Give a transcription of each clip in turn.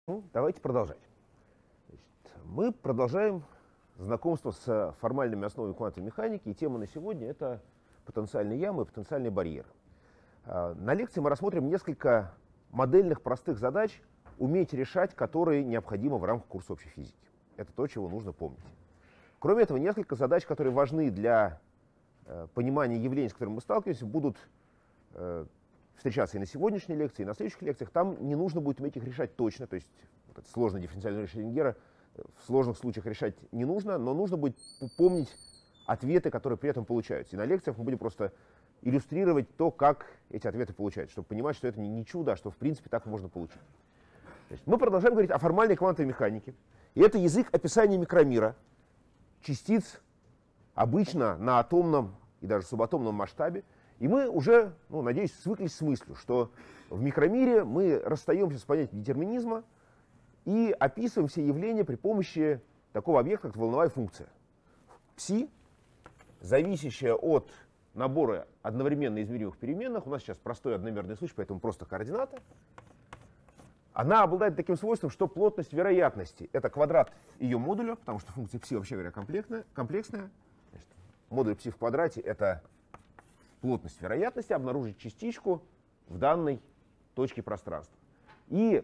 Ну, давайте продолжать. Мы продолжаем знакомство с формальными основами квантовой механики, и тема на сегодня — это потенциальные ямы и потенциальные барьеры. На лекции мы рассмотрим несколько модельных простых задач, уметь решать, которые необходимы в рамках курса общей физики. Это то, чего нужно помнить. Кроме этого, несколько задач, которые важны для понимания явлений, с которыми мы сталкиваемся, будут встречаться и на сегодняшней лекции, и на следующих лекциях. Там не нужно будет уметь их решать точно, то есть вот это сложное дифференциальное решение Шрёдингера в сложных случаях решать не нужно, но нужно будет помнить ответы, которые при этом получаются. И на лекциях мы будем просто иллюстрировать то, как эти ответы получаются, чтобы понимать, что это не чудо, а что в принципе так можно получить. Мы продолжаем говорить о формальной квантовой механике. И это язык описания микромира, частиц обычно на атомном и даже субатомном масштабе. И мы уже, надеюсь, свыклись с мыслью, что в микромире мы расстаемся с понятием детерминизма и описываем все явления при помощи такого объекта, как волновая функция. Пси, зависящая от набора одновременно измеримых переменных, у нас сейчас простой одномерный случай, поэтому просто координата, она обладает таким свойством, что плотность вероятности — это квадрат ее модуля, потому что функция пси, вообще говоря, комплексная. Значит, модуль пси в квадрате — это плотность вероятности обнаружить частичку в данной точке пространства. И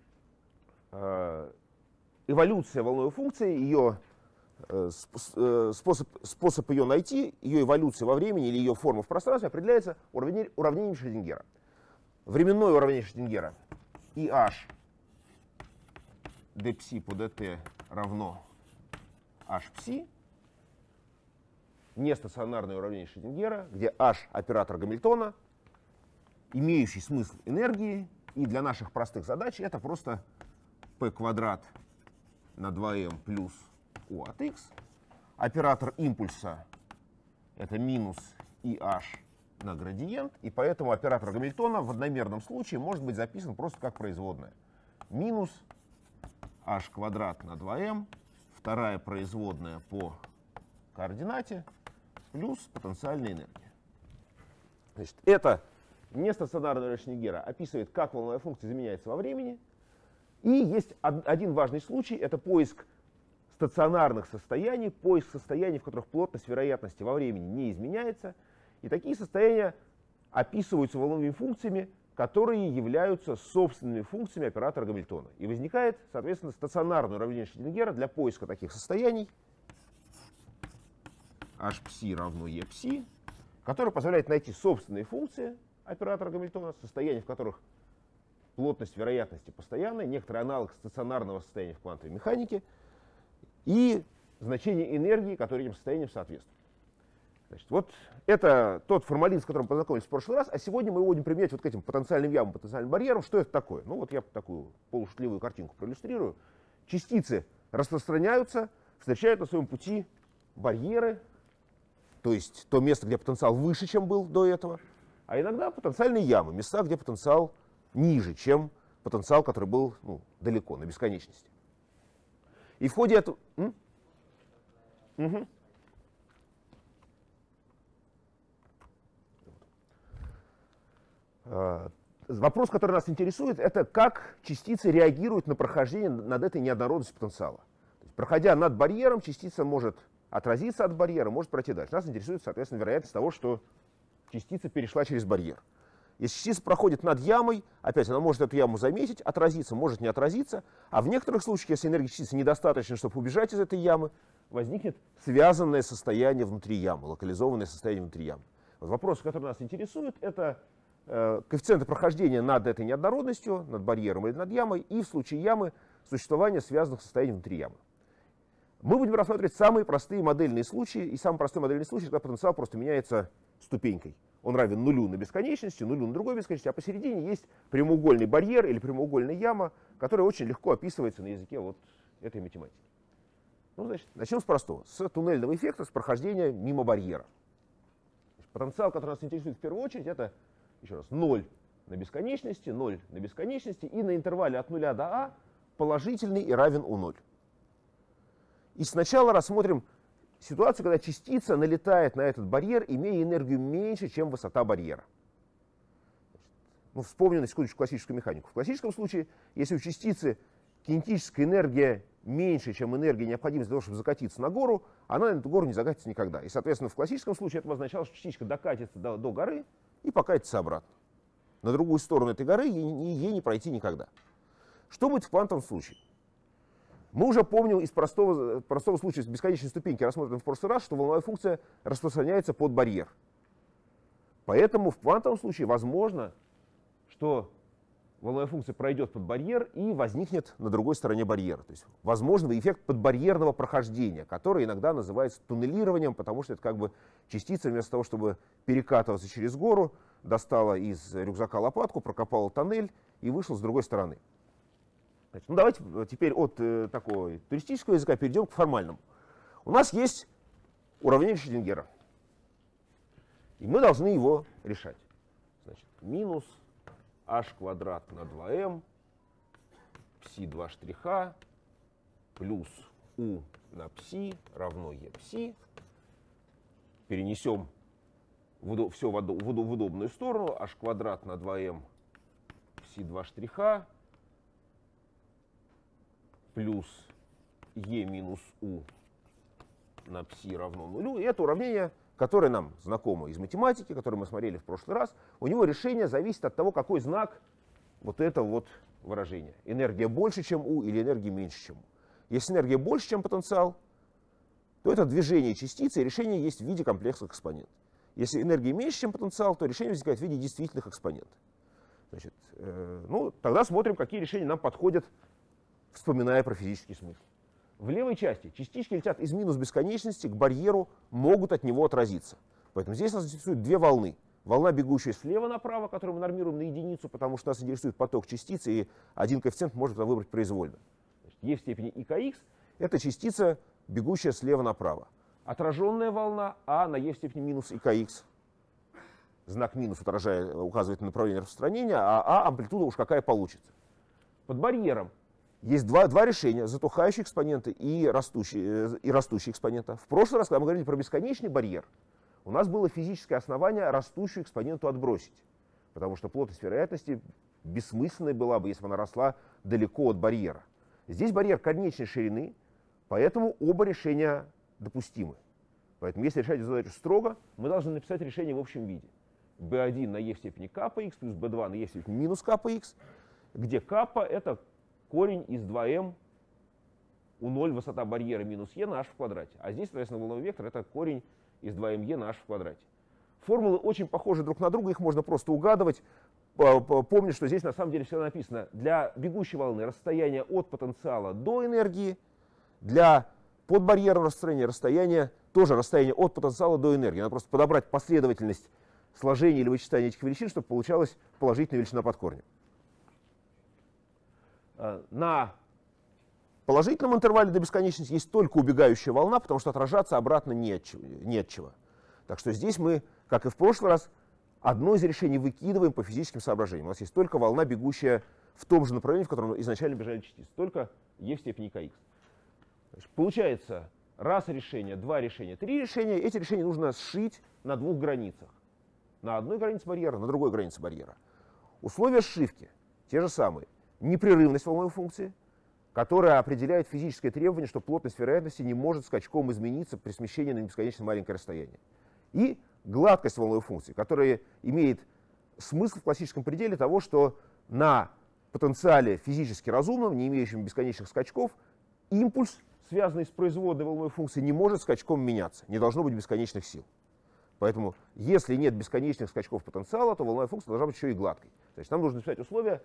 эволюция волновой функции, ее способ ее найти, ее эволюция во времени или ее форма в пространстве определяется уравнением Шрёдингера. Временное уравнение Шрёдингера IH dψ по dt равно hψ. Нестационарное уравнение Шрёдингера, где h — оператор Гамильтона, имеющий смысл энергии, и для наших простых задач это просто p квадрат на 2m плюс u от x. Оператор импульса — это минус IH на градиент, и поэтому оператор Гамильтона в одномерном случае может быть записан просто как производная. Минус h квадрат на 2m, вторая производная по координате, плюс потенциальная энергия. Значит, это нестационарное уравнение Шрёдингера описывает, как волновая функция изменяется во времени. И есть один важный случай — это поиск стационарных состояний, поиск состояний, в которых плотность вероятности во времени не изменяется. И такие состояния описываются волновыми функциями, которые являются собственными функциями оператора Гамильтона. И возникает, соответственно, стационарное уравнение Шрёдингера для поиска таких состояний hψ равно eψ, которое позволяет найти собственные функции оператора Гамильтона, состояния, в которых плотность вероятности постоянная, некоторый аналог стационарного состояния в квантовой механике, и значение энергии, которое этим состоянием соответствует. Значит, вот это тот формализм, с которым мы познакомились в прошлый раз, а сегодня мы его будем применять вот к этим потенциальным ямам, потенциальным барьерам. Что это такое? Ну вот я такую полушутливую картинку проиллюстрирую. Частицы распространяются, встречают на своем пути барьеры, то есть то место, где потенциал выше, чем был до этого, а иногда потенциальные ямы, места, где потенциал ниже, чем потенциал, который был далеко, на бесконечности. И в ходе этого... Вопрос, который нас интересует, это как частицы реагируют на прохождение над этой неоднородностью потенциала. То есть, проходя над барьером, частица может отразиться от барьера, может пройти дальше. Нас интересует, соответственно, вероятность того, что частица перешла через барьер. Если частица проходит над ямой, опять она может эту яму заметить, отразиться, может не отразиться. А в некоторых случаях, если энергии частицы недостаточно, чтобы убежать из этой ямы, возникнет связанное состояние внутри ямы, локализованное состояние внутри ямы. Вот вопрос, который нас интересует, это коэффициенты прохождения над этой неоднородностью, над барьером или над ямой, и в случае ямы существование связанных состояний внутри ямы. Мы будем рассматривать самые простые модельные случаи, и самый простой модельный случай, когда потенциал просто меняется ступенькой. Он равен нулю на бесконечности, нулю на другой бесконечности, а посередине есть прямоугольный барьер или прямоугольная яма, которая очень легко описывается на языке вот этой математики. Ну, значит, начнем с простого, с туннельного эффекта, с прохождения мимо барьера. Потенциал, который нас интересует в первую очередь, это, еще раз, 0 на бесконечности, 0 на бесконечности, и на интервале от 0 до а положительный и равен u0. И сначала рассмотрим ситуацию, когда частица налетает на этот барьер, имея энергию меньше, чем высота барьера. Вспомним на секундочку классическую механику. В классическом случае, если у частицы кинетическая энергия меньше, чем энергия, необходимая для того, чтобы закатиться на гору, она на эту гору не закатится никогда. И, соответственно, в классическом случае это означало, что частичка докатится до горы и покатится обратно. На другую сторону этой горы ей не пройти никогда. Что будет в квантовом случае? Мы уже помним из простого случая с бесконечной ступеньки, рассмотренным в прошлый раз, что волновая функция распространяется под барьер. Поэтому в квантовом случае возможно, что волновая функция пройдет под барьер и возникнет на другой стороне барьера. То есть возможный эффект подбарьерного прохождения, который иногда называется туннелированием, потому что это как бы частица вместо того, чтобы перекатываться через гору, достала из рюкзака лопатку, прокопала тоннель и вышла с другой стороны. Значит, ну давайте теперь от такого туристического языка перейдем к формальному. У нас есть уравнение Шрёдингера, и мы должны его решать. Значит, минус h квадрат на 2m, psi2 штриха, плюс u на psi равно e psi. Перенесем все в удобную сторону. H квадрат на 2m, psi2 штриха, плюс e минус u на psi равно нулю. И это уравнение, которое нам знакомо из математики, которое мы смотрели в прошлый раз. У него решение зависит от того, какой знак вот это вот выражение. Энергия больше, чем u, или энергия меньше, чем u. Если энергия больше, чем потенциал, то это движение частицы, и решение есть в виде комплексных экспонентов. Если энергия меньше, чем потенциал, то решение возникает в виде действительных экспонентов. Значит, ну, тогда смотрим, какие решения нам подходят, вспоминая про физический смысл. В левой части частички летят из минус бесконечности к барьеру, могут от него отразиться. Поэтому здесь нас интересуют две волны. Волна, бегущая слева направо, которую мы нормируем на единицу, потому что нас интересует поток частицы, и один коэффициент можно выбрать произвольно. Значит, e в степени икx — это частица, бегущая слева направо. Отраженная волна а на e в степени минус икx. Знак минус указывает на направление распространения, а амплитуда уж какая получится. Под барьером есть два решения: затухающие экспоненты и растущие экспоненты. В прошлый раз, когда мы говорили про бесконечный барьер, у нас было физическое основание растущую экспоненту отбросить. Потому что плотность вероятности бессмысленной была бы, если бы она росла далеко от барьера. Здесь барьер конечной ширины, поэтому оба решения допустимы. Поэтому если решать эту задачу строго, мы должны написать решение в общем виде. b1 на e в степени кпx плюс b2 на e в степени минус kpx, где капа — это корень из 2m у0 высота барьера минус e на h в квадрате. А здесь, соответственно, волновой вектор — это корень из 2me на h в квадрате. Формулы очень похожи друг на друга, их можно просто угадывать. Помню, что здесь на самом деле всегда написано: для бегущей волны расстояние от потенциала до энергии, для подбарьерного расстояния тоже расстояние от потенциала до энергии. Надо просто подобрать последовательность сложения или вычитания этих величин, чтобы получалась положительная величина под корнем. На положительном интервале до бесконечности есть только убегающая волна, потому что отражаться обратно не от чего. Так что здесь мы, как и в прошлый раз, одно из решений выкидываем по физическим соображениям. У нас есть только волна, бегущая в том же направлении, в котором изначально бежали частицы, только e в степени kx. Значит, получается, раз решение, два решения, три решения. Эти решения нужно сшить на двух границах. На одной границе барьера, на другой границе барьера. Условия сшивки те же самые. Непрерывность волновой функции, которая определяет физическое требование, что плотность вероятности не может скачком измениться при смещении на бесконечно маленькое расстояние. И гладкость волновой функции, которая имеет смысл в классическом пределе того, что на потенциале физически разумном, не имеющем бесконечных скачков, импульс, связанный с производной волновой функцией, не может скачком меняться. Не должно быть бесконечных сил. Поэтому, если нет бесконечных скачков потенциала, то волновая функция должна быть еще и гладкой. Значит, нам нужно написать условия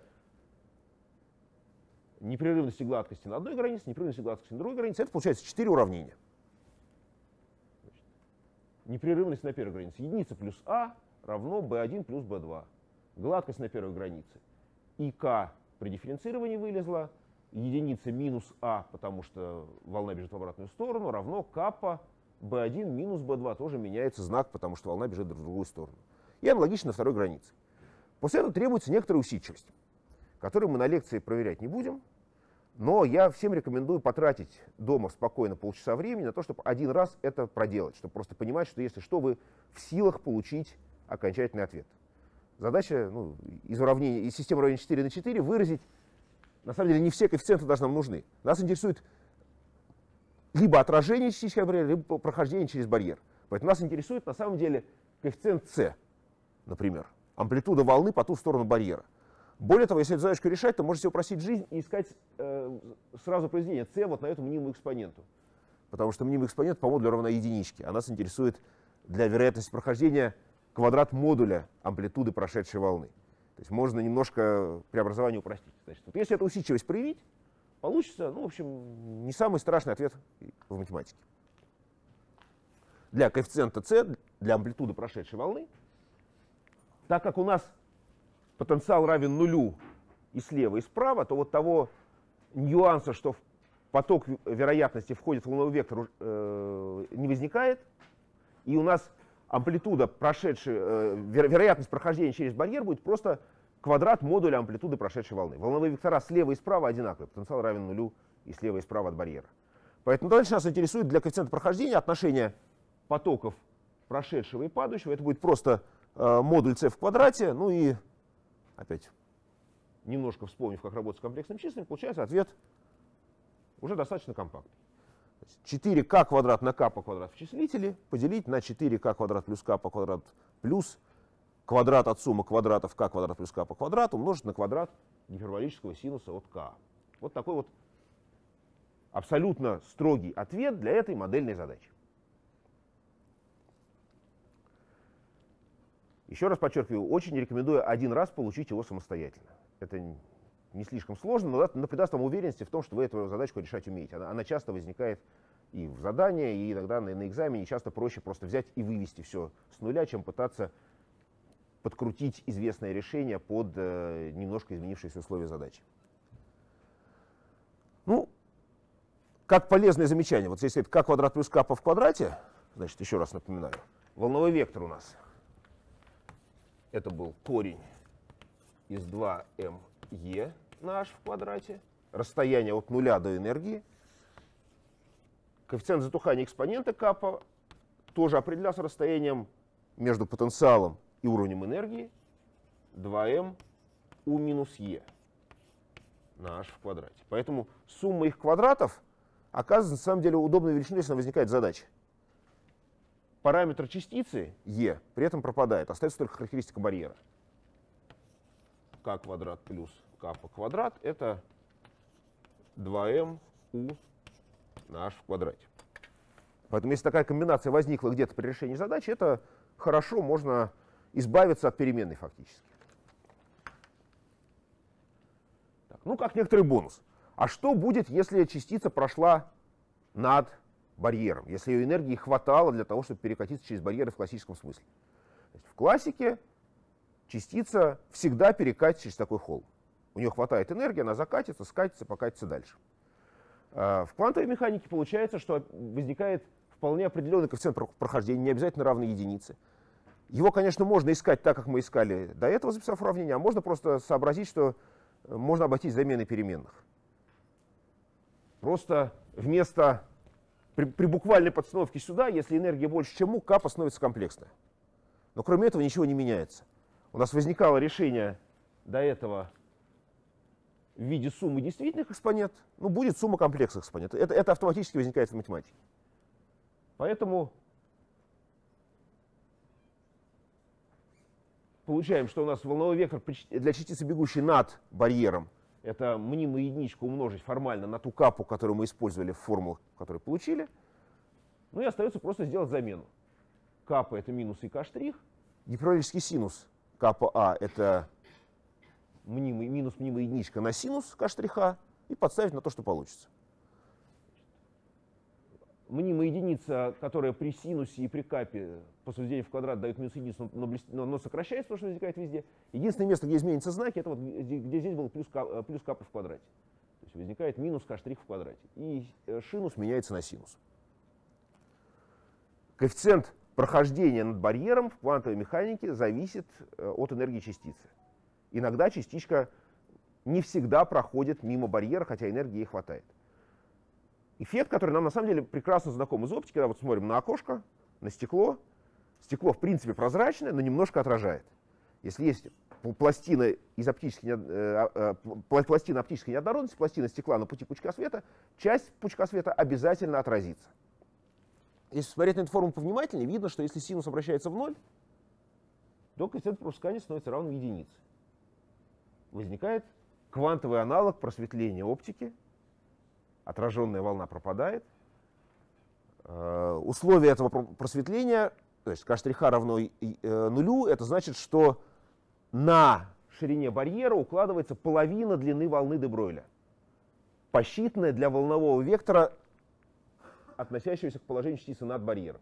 непрерывности гладкости на одной границе, непрерывности гладкости на другой границе. Это получается 4 уравнения. Значит, непрерывность на первой границе. Единица плюс а равно b1 плюс b2. Гладкость на первой границе. И k при дифференцировании вылезла. Единица минус а, потому что волна бежит в обратную сторону, равно капа b1 минус b2. Тоже меняется знак, потому что волна бежит в другую сторону. И аналогично на второй границе. После этого требуется некоторая усидчивость, которую мы на лекции проверять не будем, но я всем рекомендую потратить дома спокойно полчаса времени на то, чтобы один раз это проделать, чтобы просто понимать, что если что, вы в силах получить окончательный ответ. Задача из системы уравнений 4 на 4 выразить на самом деле не все коэффициенты даже нам нужны. Нас интересует либо отражение частичного барьера, либо прохождение через барьер. Поэтому нас интересует на самом деле коэффициент c, например, амплитуда волны по ту сторону барьера. Более того, если эту задачку решать, то можете упростить жизнь и искать сразу произведение c вот на эту мнимую экспоненту. Потому что мнимый экспонент по модулю равна единичке. А нас интересует для вероятности прохождения квадрат модуля амплитуды прошедшей волны. То есть можно немножко преобразование упростить. Значит, вот если эту усидчивость проявить, получится, ну, в общем, не самый страшный ответ в математике. Для коэффициента c, для амплитуды прошедшей волны, так как у нас потенциал равен нулю и слева, и справа, то вот того нюанса, что в поток вероятности входит в волновой вектор, не возникает. И у нас амплитуда прошедшей, вероятность прохождения через барьер будет просто квадрат модуля амплитуды прошедшей волны. Волновые вектора слева и справа одинаковые, потенциал равен нулю и слева и справа от барьера. Поэтому дальше нас интересует для коэффициента прохождения отношение потоков прошедшего и падающего. Это будет просто модуль c в квадрате. Ну и опять, немножко вспомнив, как работать с комплексными числами, получается ответ уже достаточно компактный. 4k квадрат на k по квадрату в числителе поделить на 4k квадрат плюс k по квадрату плюс квадрат от суммы квадратов k квадрат плюс k по квадрату умножить на квадрат гиперболического синуса от k. Вот такой вот абсолютно строгий ответ для этой модельной задачи. Еще раз подчеркиваю, очень рекомендую один раз получить его самостоятельно. Это не слишком сложно, но придаст вам уверенности в том, что вы эту задачку решать умеете. Она часто возникает и в задании, и иногда на экзамене. Часто проще просто взять и вывести все с нуля, чем пытаться подкрутить известное решение под немножко изменившиеся условия задачи. Ну, как полезное замечание. Вот здесь это k квадрат плюс k в квадрате, значит, еще раз напоминаю, волновой вектор у нас. Это был корень из 2me на h в квадрате, расстояние от нуля до энергии. Коэффициент затухания экспонента капа тоже определялся расстоянием между потенциалом и уровнем энергии 2m u минус e на h в квадрате. Поэтому сумма их квадратов оказывается на самом деле удобной величиной, если возникает задача. Параметр частицы e при этом пропадает, остается только характеристика барьера. K квадрат плюс k по квадрат — это 2m u на h в квадрате. Поэтому если такая комбинация возникла где-то при решении задачи, это хорошо, можно избавиться от переменной фактически. Так, ну, как некоторый бонус. А что будет, если частица прошла над барьером, если ее энергии хватало для того, чтобы перекатиться через барьеры в классическом смысле? В классике частица всегда перекатится через такой холм. У нее хватает энергии, она закатится, скатится, покатится дальше. В квантовой механике получается, что возникает вполне определенный коэффициент прохождения, не обязательно равный единице. Его, конечно, можно искать так, как мы искали до этого, записав уравнение, а можно просто сообразить, что можно обойтись заменой переменных. Просто вместо при буквальной подстановке сюда, если энергия больше, чем u, k становится комплексная. Но кроме этого ничего не меняется. У нас возникало решение до этого в виде суммы действительных экспонент, ну, будет сумма комплексных экспонентов. Это автоматически возникает в математике. Поэтому получаем, что у нас волновой вектор для частицы, бегущей над барьером, это мнимую единичку умножить формально на ту капу, которую мы использовали в формулах, которые получили. Ну и остается просто сделать замену. Капа — это минус и k'. Гиперболический синус капа а — это минус мнимая единичка на синус k', и подставить на то, что получится. Мнимая единица, которая при синусе и при капе по возведению в квадрат дает минус единицу, но сокращается, потому что возникает везде. Единственное место, где изменятся знаки, это вот где здесь был плюс капа в квадрате. То есть возникает минус k' в квадрате. И шинус меняется на синус. Коэффициент прохождения над барьером в квантовой механике зависит от энергии частицы. Иногда частичка не всегда проходит мимо барьера, хотя энергии ей хватает. Эффект, который нам на самом деле прекрасно знаком из оптики, когда вот смотрим на окошко, на стекло. Стекло в принципе прозрачное, но немножко отражает. Если есть пластина пластина оптической неоднородности, пластина стекла на пути пучка света, часть пучка света обязательно отразится. Если смотреть на эту формулу повнимательнее, видно, что если синус обращается в ноль, то коэффициент пропускания становится равным единице. Возникает квантовый аналог просветления оптики, отраженная волна пропадает. Условие этого просветления, то есть k' равно нулю, это значит, что на ширине барьера укладывается половина длины волны де Бройля, посчитанная для волнового вектора, относящегося к положению частицы над барьером.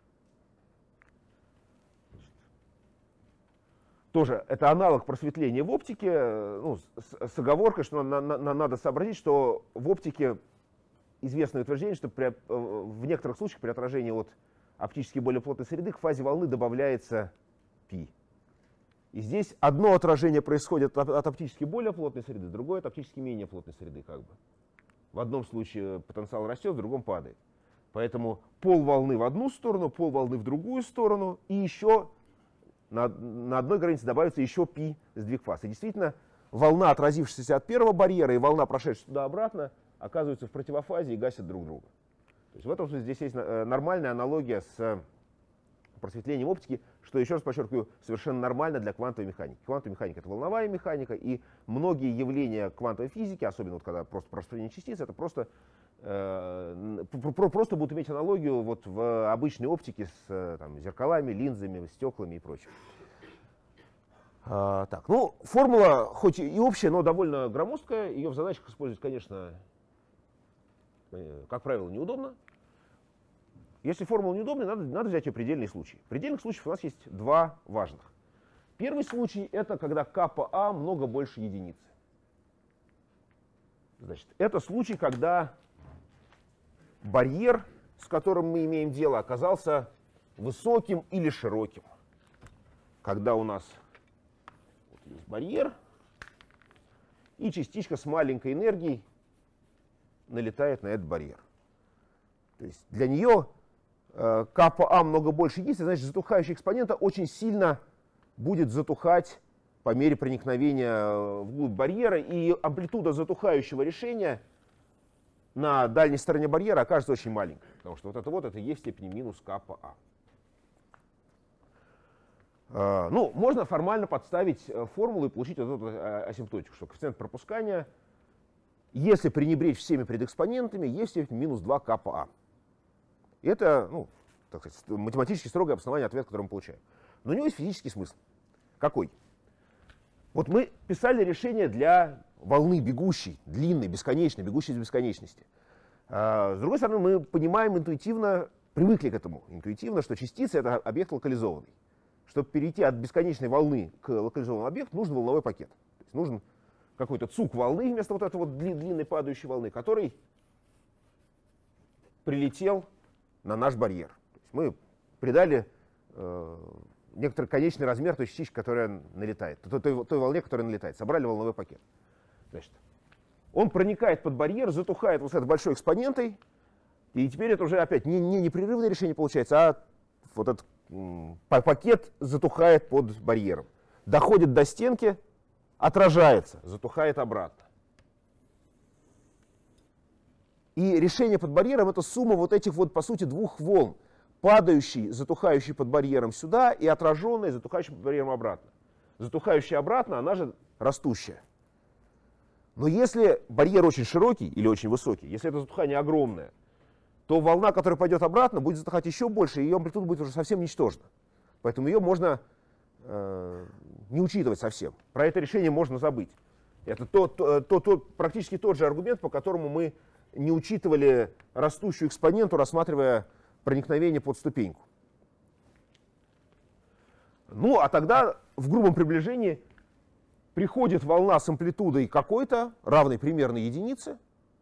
Тоже это аналог просветления в оптике, ну, с оговоркой, что надо сообразить, что в оптике известное утверждение, что в некоторых случаях при отражении от оптически более плотной среды к фазе волны добавляется π. И здесь одно отражение происходит от оптически более плотной среды, другое от оптически менее плотной среды. Как бы. В одном случае потенциал растет, в другом падает. Поэтому пол волны в одну сторону, пол волны в другую сторону, и еще на одной границе добавится еще π сдвиг фаз. И действительно, волна, отразившаяся от первого барьера, и волна, прошедшая туда-обратно, оказываются в противофазе и гасят друг друга. То есть в этом смысле здесь есть нормальная аналогия с просветлением оптики, что, еще раз подчеркиваю, совершенно нормально для квантовой механики. Квантовая механика — это волновая механика, и многие явления квантовой физики, особенно вот когда просто распространение частиц, это просто будут иметь аналогию вот в обычной оптике с там, зеркалами, линзами, стеклами и прочим. Так, ну, формула хоть и общая, но довольно громоздкая. Ее в задачах использовать, конечно, как правило, неудобно. Если формула неудобная, надо взять ее предельный случай. Предельных случаев у нас есть два важных. Первый случай — это когда КПА много больше единицы. Значит, это случай, когда барьер, с которым мы имеем дело, оказался высоким или широким. Когда у нас вот есть барьер, и частичка с маленькой энергией налетает на этот барьер. То есть для нее КПА много больше единицы, значит, затухающая экспонента очень сильно будет затухать по мере проникновения вглубь барьера, и амплитуда затухающего решения на дальней стороне барьера окажется очень маленькой, потому что это e в степени минус КПА. Ну, можно формально подставить формулу и получить вот эту асимптотику, что коэффициент пропускания, если пренебречь всеми предэкспонентами, e в степени минус 2 КПА. Это, ну, так сказать, математически строгое обоснование ответа, который мы получаем. Но у него есть физический смысл. Какой? Вот мы писали решение для волны бегущей, длинной, бесконечной, бегущей из бесконечности. С другой стороны, мы понимаем интуитивно, привыкли к этому интуитивно, что частица — это объект локализованный. Чтобы перейти от бесконечной волны к локализованному объекту, нужен волновой пакет. То есть нужен какой-то цук волны вместо вот этой вот длинной падающей волны, который прилетел на наш барьер. То есть мы придали некоторый конечный размер той частички, которая налетает, той волне, которая налетает. Собрали волновой пакет. Значит, он проникает под барьер, затухает вот с этой большой экспонентой, и теперь это уже опять не непрерывное решение получается, а вот этот пакет затухает под барьером. Доходит до стенки, отражается, затухает обратно. И решение под барьером — это сумма вот этих вот, по сути, двух волн. Падающий, затухающий под барьером сюда, и отраженный, затухающий под барьером обратно. Затухающая обратно, она же растущая. Но если барьер очень широкий или очень высокий, если это затухание огромное, то волна, которая пойдет обратно, будет затухать еще больше, и ее амплитуда будет уже совсем ничтожна. Поэтому ее можно не учитывать совсем. Про это решение можно забыть. Это практически тот же аргумент, по которому мы не учитывали растущую экспоненту, рассматривая проникновение под ступеньку. Ну, а тогда в грубом приближении приходит волна с амплитудой какой-то, равной примерно единице,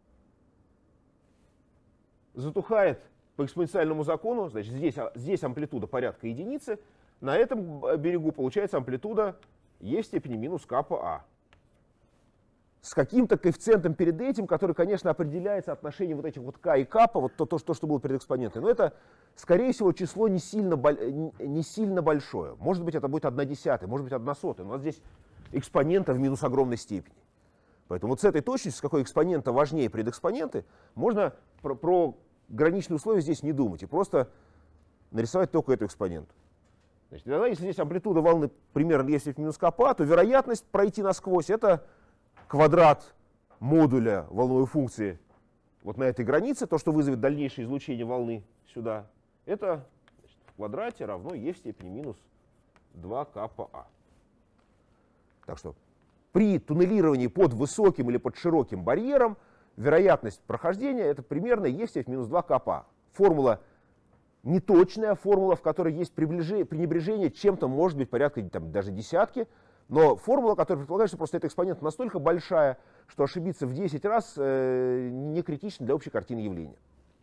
затухает по экспоненциальному закону, значит, здесь амплитуда порядка единицы, на этом берегу получается амплитуда e в степени минус КПА. с каким-то коэффициентом перед этим, который, конечно, определяется отношением вот этих вот k и k, вот то, что было перед экспонентой. Но это, скорее всего, число не сильно большое. Может быть, это будет 1/10, может быть, 1/100. У нас здесь экспонента в минус огромной степени. Поэтому вот с этой точностью, с какой экспонента важнее предэкспоненты, можно про граничные условия здесь не думать и просто нарисовать только эту экспоненту. Значит, тогда, если здесь амплитуда волны примерно есть в минус кпа, то вероятность пройти насквозь — это квадрат модуля волновой функции вот на этой границе, то, что вызовет дальнейшее излучение волны сюда, это, значит, в квадрате равно e в степени минус 2 кпа. Так что при туннелировании под высоким или под широким барьером вероятность прохождения — это примерно e в степени минус 2 кпа. Формула неточная, формула, в которой есть пренебрежение чем-то, может быть, порядка там, даже десятки, но формула, которая предполагает, что просто эта экспонента настолько большая, что ошибиться в 10 раз не критично для общей картины явления.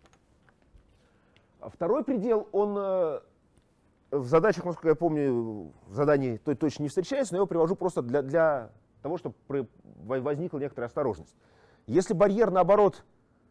Второй предел, он в задачах, насколько я помню, в задании точно не встречается, но я его привожу просто для того, чтобы возникла некоторая осторожность. Если барьер, наоборот,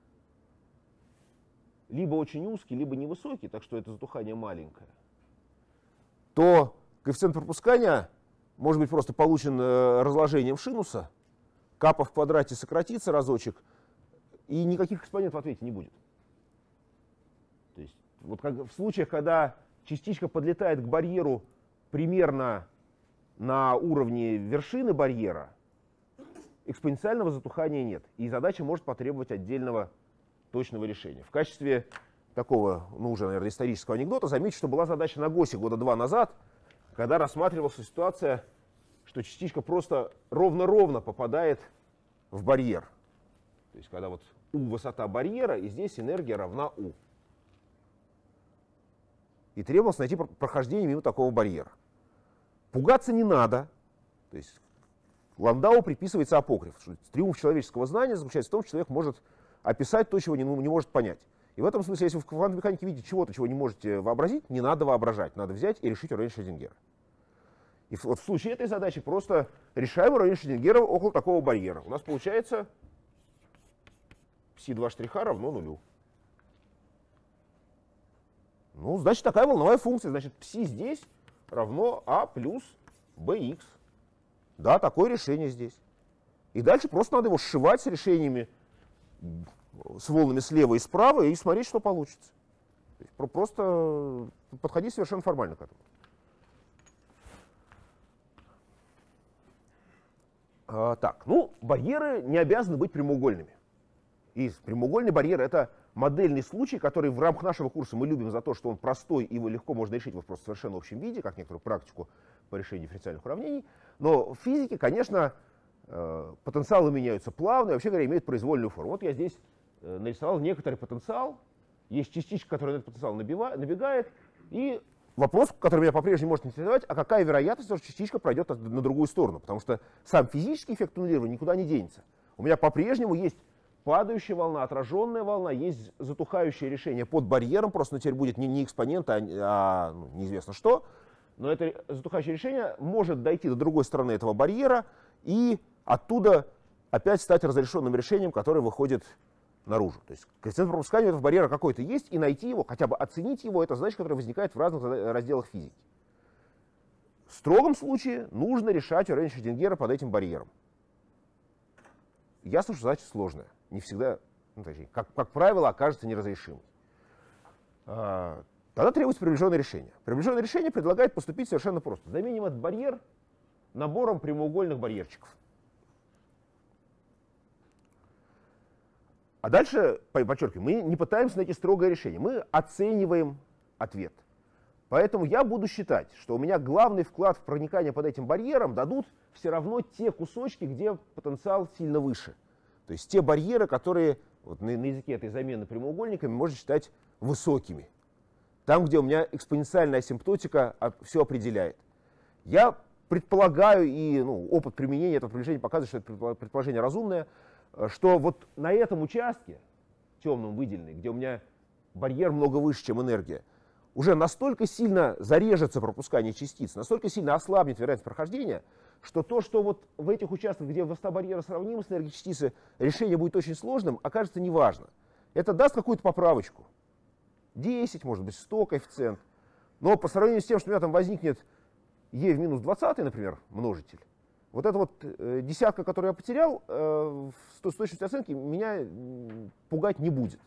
либо очень узкий, либо невысокий, так что это затухание маленькое, то коэффициент пропускания может быть просто получен разложением шинуса, капа в квадрате сократится разочек, и никаких экспонентов в ответе не будет. То есть вот в случаях, когда частичка подлетает к барьеру примерно на уровне вершины барьера, экспоненциального затухания нет, и задача может потребовать отдельного точного решения. В качестве такого, ну уже, наверное, исторического анекдота замечу, что была задача на ГОСе года 2 назад, когда рассматривалась ситуация, что частичка просто ровно-ровно попадает в барьер. То есть когда вот U высота барьера, и здесь энергия равна U. И требовалось найти прохождение мимо такого барьера. Пугаться не надо. То есть Ландау приписывается апокриф. Триумф человеческого знания заключается в том, что человек может описать то, чего не может понять. И в этом смысле, если вы в квантовой механике видите чего-то, чего не можете вообразить, не надо воображать. Надо взять и решить уравнение Шрёдингера. И вот в случае этой задачи просто решаем уравнение Шрёдингера около такого барьера. У нас получается ψ2 штриха равно нулю. Ну, значит, такая волновая функция. Значит, ψ здесь равно а плюс bx. Да, такое решение здесь. И дальше просто надо его сшивать с решениями, с волнами слева и справа, и смотреть, что получится. То есть просто подходить совершенно формально к этому. Так, ну, барьеры не обязаны быть прямоугольными. И прямоугольный барьер — это модельный случай, который в рамках нашего курса мы любим за то, что он простой, и его легко можно решить в просто совершенно общем виде, как некоторую практику по решению дифференциальных уравнений. Но в физике, конечно, потенциалы меняются плавно и, вообще говоря, имеют произвольную форму. Вот я здесь нарисовал некоторый потенциал. Есть частичка, которая на этот потенциал набегает. И вопрос, который меня по-прежнему может интересовать, а какая вероятность, что частичка пройдет на другую сторону? Потому что сам физический эффект туннелирования никуда не денется. У меня по-прежнему есть падающая волна, отраженная волна, есть затухающее решение под барьером, просто теперь будет не экспонент, а неизвестно что. Но это затухающее решение может дойти до другой стороны этого барьера и оттуда опять стать разрешенным решением, которое выходит наружу. То есть коэффициент пропускания этого барьера какой-то есть, и найти его, хотя бы оценить его, это задача, которая возникает в разных разделах физики. В строгом случае нужно решать уравнение Шрёдингера под этим барьером. Ясно, что задача сложная. Не всегда, ну, точнее, как правило, окажется неразрешимой. Тогда требуется приближенное решение. Приближенное решение предлагает поступить совершенно просто. Заменим этот барьер набором прямоугольных барьерчиков. А дальше, подчеркиваю, мы не пытаемся найти строгое решение. Мы оцениваем ответ. Поэтому я буду считать, что у меня главный вклад в проникание под этим барьером дадут все равно те кусочки, где потенциал сильно выше. То есть те барьеры, которые вот на языке этой замены прямоугольниками можно считать высокими. Там, где у меня экспоненциальная асимптотика все определяет. Я предполагаю, и опыт применения этого приближения показывает, что это предположение разумное, что вот на этом участке, темном выделенный, где у меня барьер много выше, чем энергия, уже настолько сильно зарежется пропускание частиц, настолько сильно ослабнет вероятность прохождения, что то, что вот в этих участках, где высота барьера сравнима с энергией частицы, решение будет очень сложным, окажется неважно. Это даст какую-то поправочку. 10, может быть, 100 коэффициент. Но по сравнению с тем, что у меня там возникнет e в минус 20, например, множитель, вот эта вот десятка, которую я потерял, с точностью оценки меня пугать не будет.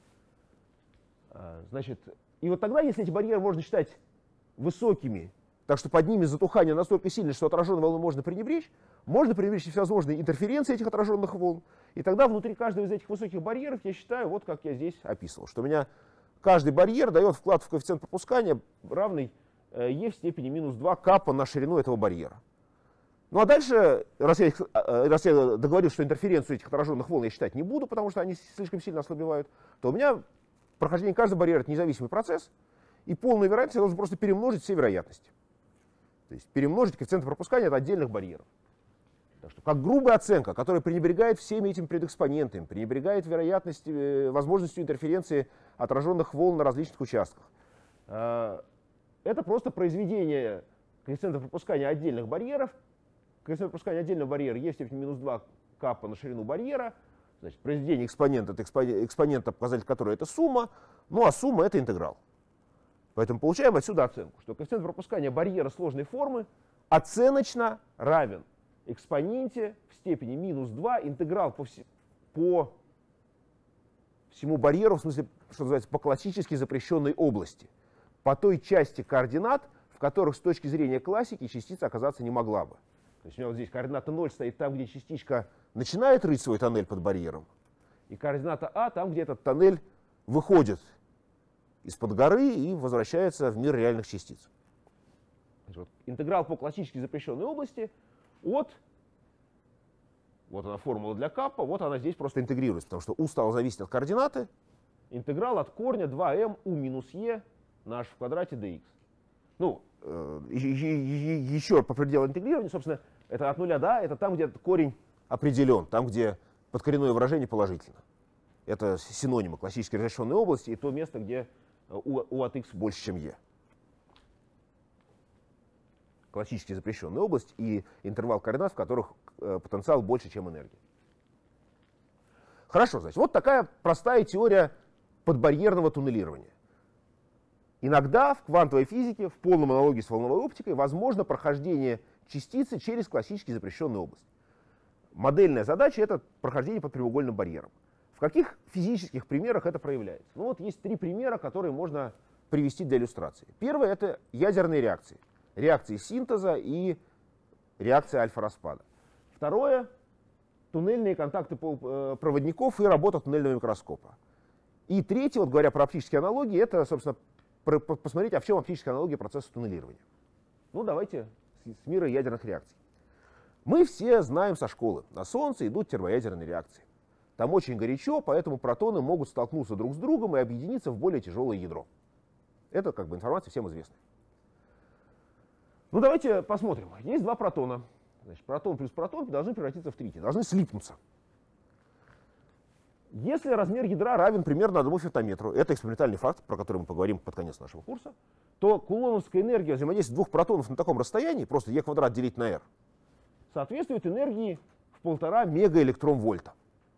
Значит, и вот тогда, если эти барьеры можно считать высокими, так что под ними затухание настолько сильное, что отраженные волны можно пренебречь и всевозможные интерференции этих отраженных волн. И тогда внутри каждого из этих высоких барьеров я считаю, вот как я здесь описывал, что у меня каждый барьер дает вклад в коэффициент пропускания, равный e в степени минус 2 капа на ширину этого барьера. Ну а дальше, раз я договорил, что интерференцию этих отраженных волн я считать не буду, потому что они слишком сильно ослабевают, то у меня прохождение каждого барьера — это независимый процесс, и полную вероятность я должен просто перемножить все вероятности. То есть перемножить коэффициенты пропускания от отдельных барьеров. Так что, как грубая оценка, которая пренебрегает всеми этими предэкспонентами, пренебрегает возможностью интерференции отраженных волн на различных участках. Это просто произведение коэффициента пропускания отдельных барьеров. Коэффициент пропускания отдельного барьера e в степени минус 2 капа на ширину барьера. Значит, произведение экспонента — это экспонента, показатель которой это сумма, ну а сумма — это интеграл. Поэтому получаем отсюда оценку, что коэффициент пропускания барьера сложной формы оценочно равен экспоненте в степени минус 2 интеграл по всему барьеру, в смысле, что называется, по классически запрещенной области, по той части координат, в которых с точки зрения классики частица оказаться не могла бы. То есть у меня вот здесь координата 0 стоит там, где частичка начинает рыть свой тоннель под барьером, и координата А там, где этот тоннель выходит из-под горы и возвращается в мир реальных частиц. Вот, интеграл по классически запрещенной области от, вот она формула для каппа, вот она здесь просто интегрируется, потому что u стало зависеть от координаты, интеграл от корня 2m u минус e на h в квадрате dx. Ну, еще по пределу интегрирования, собственно, это от нуля до, это там, где этот корень определен, там, где подкоренное выражение положительно. Это синонимы классической разрешенной области и то место, где u от x больше, чем e. Классически запрещенная область и интервал координат, в которых потенциал больше, чем энергия. Хорошо, значит, вот такая простая теория подбарьерного туннелирования. Иногда в квантовой физике, в полном аналогии с волновой оптикой, возможно прохождение частицы через классически запрещенную область. Модельная задача — это прохождение под прямоугольным барьером. В каких физических примерах это проявляется? Ну вот есть три примера, которые можно привести для иллюстрации. Первое — это ядерные реакции. Реакции синтеза и реакции альфа-распада. Второе — туннельные контакты проводников и работа туннельного микроскопа. И третье, вот говоря про оптические аналогии, это, собственно, посмотреть, а в чем оптическая аналогия процесса туннелирования. Ну, давайте с мира ядерных реакций. Мы все знаем со школы, на Солнце идут термоядерные реакции. Там очень горячо, поэтому протоны могут столкнуться друг с другом и объединиться в более тяжелое ядро. Это как бы информация всем известна. Ну, давайте посмотрим. Есть два протона. Значит, протон плюс протон должны превратиться в тритий, должны слипнуться. Если размер ядра равен примерно 1 фемтометру, это экспериментальный факт, про который мы поговорим под конец нашего курса, то кулоновская энергия взаимодействия двух протонов на таком расстоянии, просто e квадрат делить на r, соответствует энергии в 1,5 мегаэлектрон-вольта.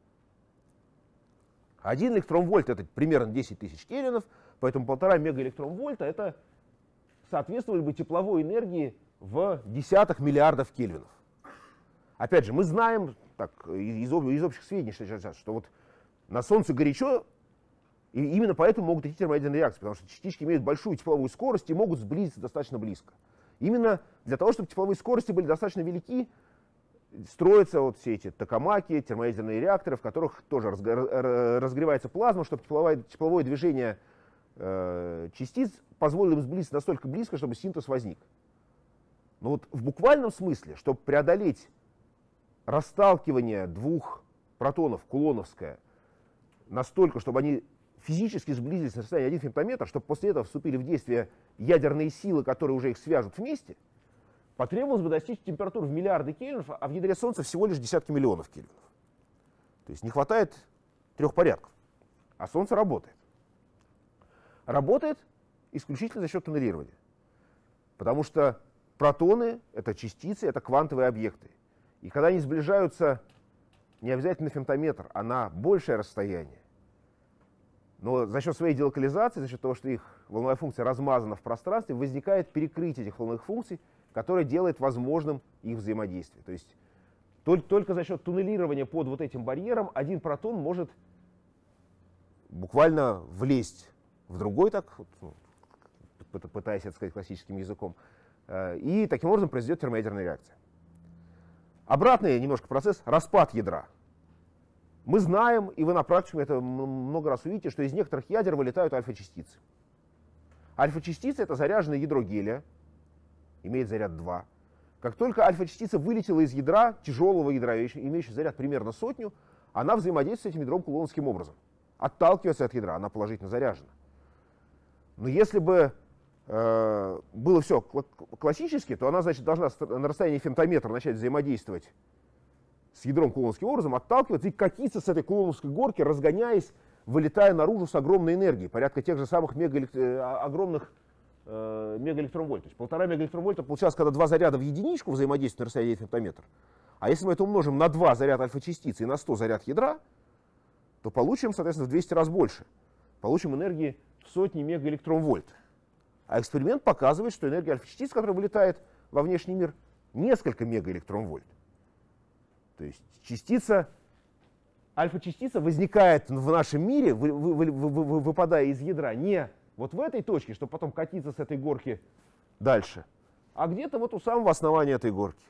1 электрон-вольт — это примерно 10 тысяч кельвинов, поэтому 1,5 мегаэлектрон-вольта — это соответствовали бы тепловой энергии в десятках миллиардов кельвинов. Опять же, мы знаем так, из общих сведений, что вот на Солнце горячо, и именно поэтому могут идти термоядерные реакции, потому что частички имеют большую тепловую скорость и могут сблизиться достаточно близко. Именно для того, чтобы тепловые скорости были достаточно велики, строятся вот все эти токамаки, термоядерные реакторы, в которых тоже разогревается плазма, чтобы тепловое движение частиц позволило им сблизиться настолько близко, чтобы синтез возник. Но вот в буквальном смысле, чтобы преодолеть расталкивание двух протонов, кулоновское, настолько, чтобы они физически сблизились на расстоянии 1 фемтометр, чтобы после этого вступили в действие ядерные силы, которые уже их свяжут вместе, потребовалось бы достичь температур в миллиарды кельвинов, а в ядре Солнца всего лишь десятки миллионов кельвинов. То есть не хватает 3 порядков. А Солнце работает. Работает исключительно за счет туннелирования. Потому что протоны — это частицы, это квантовые объекты. И когда они сближаются не обязательно фемтометр, а на большее расстояние, но за счет своей делокализации, за счет того, что их волновая функция размазана в пространстве, возникает перекрытие этих волновых функций, которое делает возможным их взаимодействие. То есть только за счет туннелирования под вот этим барьером один протон может буквально влезть в другой, так, пытаясь это сказать классическим языком, и таким образом произойдет термоядерная реакция. Обратный немножко процесс — распад ядра. Мы знаем, и вы на практике это много раз увидите, что из некоторых ядер вылетают альфа-частицы. Альфа-частицы — это заряженное ядро гелия, имеет заряд 2. Как только альфа-частица вылетела из ядра, тяжелого ядра, имеющего заряд примерно 100, она взаимодействует с этим ядром кулоновским образом. Отталкивается от ядра, она положительно заряжена. Но если бы было все классически, то она, значит, должна на расстоянии фемтометра начать взаимодействовать с ядром кулоновским образом, отталкиваться и катиться с этой кулоновской горки, разгоняясь, вылетая наружу с огромной энергией, порядка тех же самых огромных мегаэлектронвольт. То есть 1,5 мегаэлектронвольта получалось, когда два заряда в единичку взаимодействуют на расстоянии фемтометра. А если мы это умножим на 2 заряд альфа-частицы и на 100 заряд ядра, то получим, соответственно, в 200 раз больше. Получим энергии в сотни мегаэлектронвольт. А эксперимент показывает, что энергия альфа-частицы, которая вылетает во внешний мир, несколько мегаэлектронвольт. То есть альфа-частица возникает в нашем мире, выпадая из ядра, не вот в этой точке, чтобы потом катиться с этой горки дальше, а где-то вот у самого основания этой горки.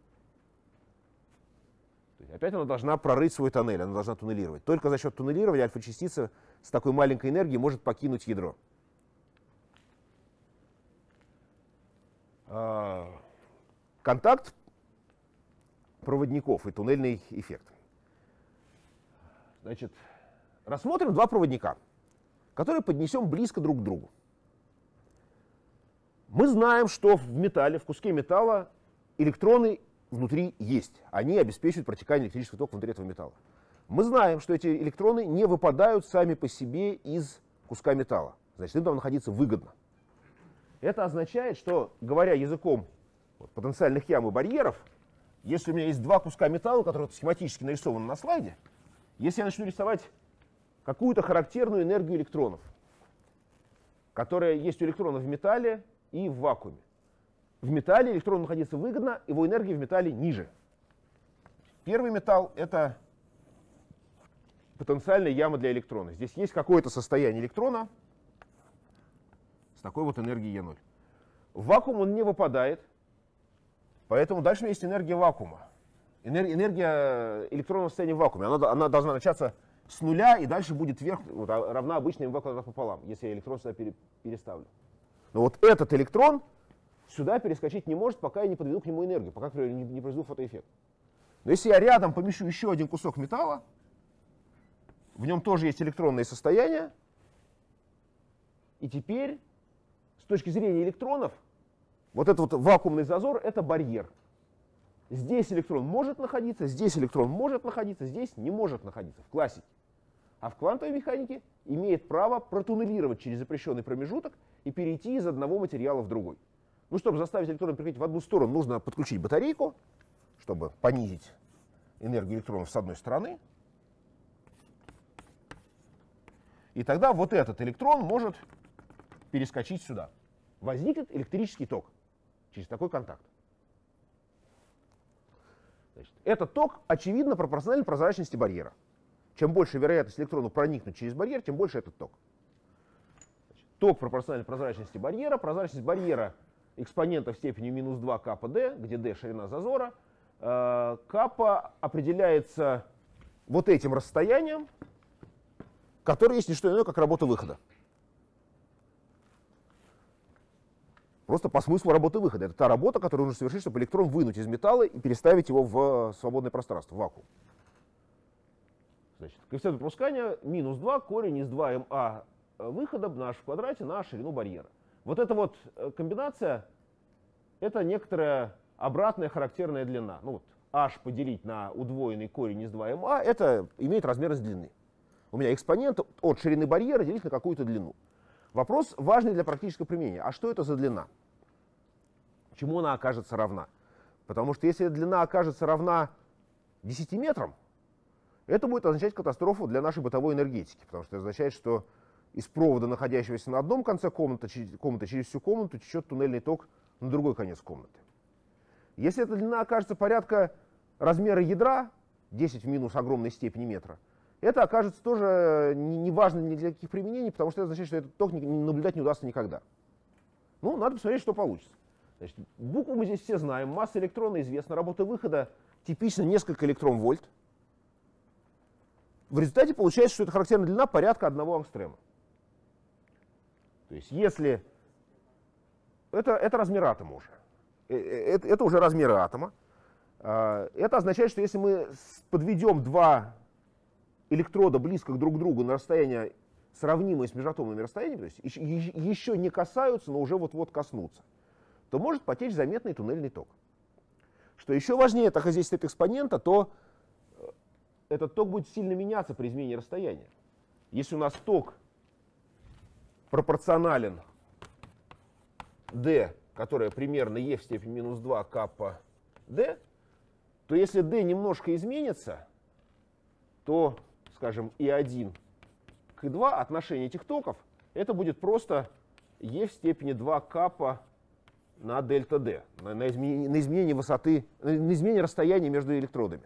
То есть опять она должна прорыть свой тоннель, она должна туннелировать. Только за счет туннелирования альфа-частица с такой маленькой энергией может покинуть ядро. Контакт проводников и туннельный эффект. Значит, рассмотрим два проводника, которые поднесем близко друг к другу. Мы знаем, что в металле, в куске металла электроны внутри есть. Они обеспечивают протекание электрического тока внутри этого металла. Мы знаем, что эти электроны не выпадают сами по себе из куска металла. Значит, им там находиться выгодно. Это означает, что, говоря языком потенциальных ям и барьеров, если у меня есть два куска металла, которые схематически нарисованы на слайде, если я начну рисовать какую-то характерную энергию электронов, которая есть у электронов в металле и в вакууме. В металле электрону находиться выгодно, его энергия в металле ниже. Первый металл — это потенциальная яма для электрона. Здесь есть какое-то состояние электрона с такой вот энергией Е0. В вакуум он не выпадает, поэтому дальше у меня есть энергия вакуума. Энергия электрона в состоянии вакуума. Она должна начаться с нуля и дальше будет вверх, вот, равна обычной МВ квадрат пополам, если я электрон сюда переставлю. Но вот этот электрон сюда перескочить не может, пока я не подведу к нему энергию, пока я не произведу фотоэффект. Но если я рядом помещу еще один кусок металла, в нем тоже есть электронные состояния, и теперь с точки зрения электронов вот этот вот вакуумный зазор — это барьер. Здесь электрон может находиться, здесь электрон может находиться, здесь не может находиться в классике. А в квантовой механике имеет право протуннелировать через запрещенный промежуток и перейти из одного материала в другой. Ну, чтобы заставить электрон перейти в одну сторону, нужно подключить батарейку, чтобы понизить энергию электронов с одной стороны. И тогда вот этот электрон может перескочить сюда. Возникнет электрический ток через такой контакт. Значит, этот ток очевидно пропорционален прозрачности барьера. Чем больше вероятность электрону проникнуть через барьер, тем больше этот ток. Значит, ток пропорционален прозрачности барьера. Прозрачность барьера экспонента в степени минус 2 капа d, где d ширина зазора. Капа определяется вот этим расстоянием, которое есть не что иное, как работа выхода. Просто по смыслу работы выхода. Это та работа, которую нужно совершить, чтобы электрон вынуть из металла и переставить его в свободное пространство, в вакуум. Значит, коэффициент пропускания минус 2 корень из 2ma выхода на h в квадрате на ширину барьера. Вот эта вот комбинация — это некоторая обратная характерная длина. Ну вот h поделить на удвоенный корень из 2ma — это имеет размерность длины. У меня экспонент от ширины барьера делить на какую-то длину. Вопрос важный для практического применения. А что это за длина? Чему она окажется равна? Потому что если длина окажется равна 10 метрам, это будет означать катастрофу для нашей бытовой энергетики. Потому что это означает, что из провода, находящегося на одном конце комнаты через всю комнату течет туннельный ток на другой конец комнаты. Если эта длина окажется порядка размера ядра, 10 в минус огромной степени метра, это окажется тоже не важно ни для каких применений, потому что это означает, что этот ток наблюдать не удастся никогда. Ну, надо посмотреть, что получится. Значит, букву мы здесь все знаем, масса электрона известна, работа выхода типично несколько электрон-вольт. В результате получается, что это характерная длина порядка 1 ангстрема. То есть если... Это размер атома уже. Это уже размеры атома. Это означает, что если мы подведем два электрода близко друг к другу на расстояние, сравнимое с межатомными расстояниями, то есть еще не касаются, но уже вот-вот коснутся, то может потечь заметный туннельный ток. Что еще важнее, так как здесь стоит экспонента, то этот ток будет сильно меняться при изменении расстояния. Если у нас ток пропорционален d, которая примерно e в степени минус 2 каппа d, то если d немножко изменится, то, скажем, I1 к I2 отношение этих токов, это будет просто e в степени 2 каппа на дельта d, на изменение высоты, на изменение расстояния между электродами.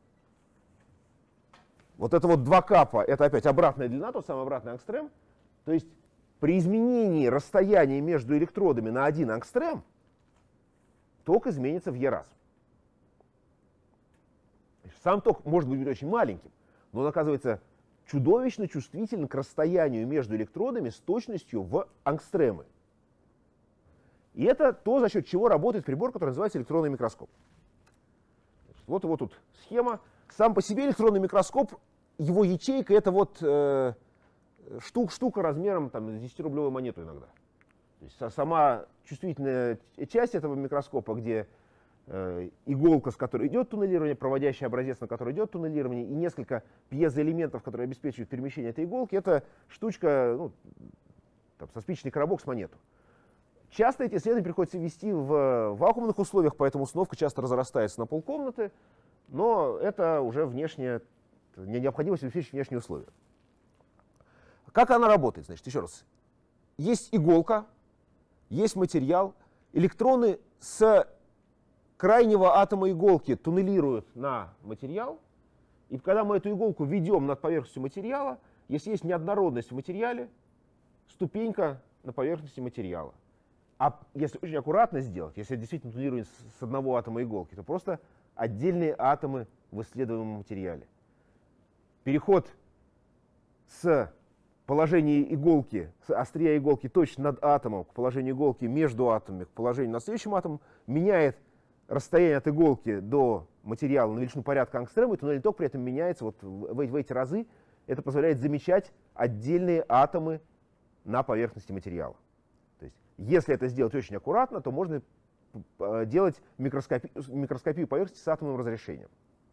Вот это вот 2 каппа, это опять обратная длина, тот самый обратный ангстрем. То есть при изменении расстояния между электродами на 1 ангстрем ток изменится в e раз. Сам ток может быть очень маленьким, но он оказывается чудовищно чувствителен к расстоянию между электродами с точностью в ангстремы. И это то, за счет чего работает прибор, который называется электронный микроскоп. Вот его тут схема. Сам по себе электронный микроскоп, его ячейка, это вот штука размером там, с 10-рублевую монету иногда. То есть сама чувствительная часть этого микроскопа, где иголка, с которой идет туннелирование, проводящий образец, на который идет туннелирование, и несколько пьезоэлементов, которые обеспечивают перемещение этой иголки, это штучка, ну, там, со спичечный коробок с монету. Часто эти исследования приходится вести в вакуумных условиях, поэтому установка часто разрастается на полкомнаты, но это уже внешняя необходимость обеспечить внешние условия. Как она работает? Значит, еще раз. Есть иголка, есть материал. Электроны с крайнего атома иголки туннелируют на материал. И когда мы эту иголку ведем над поверхностью материала, если есть неоднородность в материале, ступенька на поверхности материала. А если очень аккуратно сделать, если действительно туннелировать с одного атома иголки, то просто отдельные атомы в исследуемом материале. Переход с положения иголки, с острия иголки точно над атомом к положению иголки между атомами, к положению над следующим атомом, меняет расстояние от иголки до материала на величину порядка ангстрема, и туннельный ток при этом меняется вот в эти разы. Это позволяет замечать отдельные атомы на поверхности материала. То есть, если это сделать очень аккуратно, то можно делать микроскопию поверхности с атомным разрешением.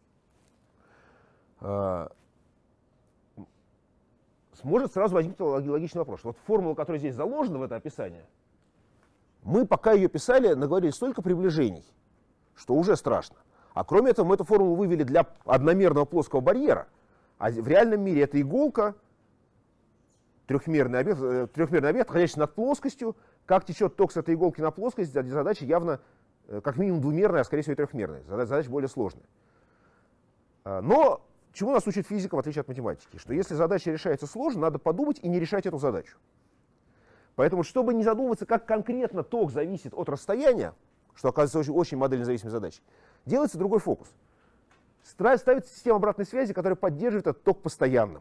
Может сразу возникнуть логичный вопрос. Вот формула, которая здесь заложена в это описание, мы пока ее писали, наговорили столько приближений, что уже страшно. А кроме этого, мы эту формулу вывели для одномерного плоского барьера. А в реальном мире это иголка, трехмерный объект, находящийся над плоскостью. Как течет ток с этой иголки на плоскость, задача явно как минимум двумерная, а скорее всего и трехмерная. Задача более сложная. Но чему нас учит физика, в отличие от математики? Что если задача решается сложно, надо подумать и не решать эту задачу. Поэтому, чтобы не задумываться, как конкретно ток зависит от расстояния, что оказывается очень модельно зависимой задачей, делается другой фокус. Ставится система обратной связи, которая поддерживает этот ток постоянным,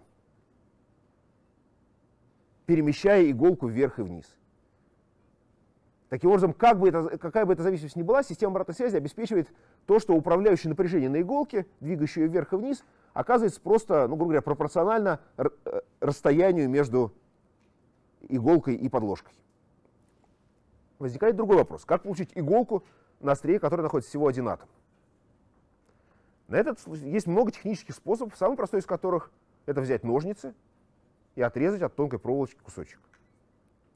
перемещая иголку вверх и вниз. Таким образом, какая бы эта зависимость ни была, система обратной связи обеспечивает то, что управляющее напряжение на иголке, двигающее ее вверх и вниз, оказывается просто, ну, грубо говоря, пропорционально расстоянию между иголкой и подложкой. Возникает другой вопрос. Как получить иголку на острие, которой находится всего один атом? На этот есть много технических способов, самый простой из которых — это взять ножницы и отрезать от тонкой проволочки кусочек.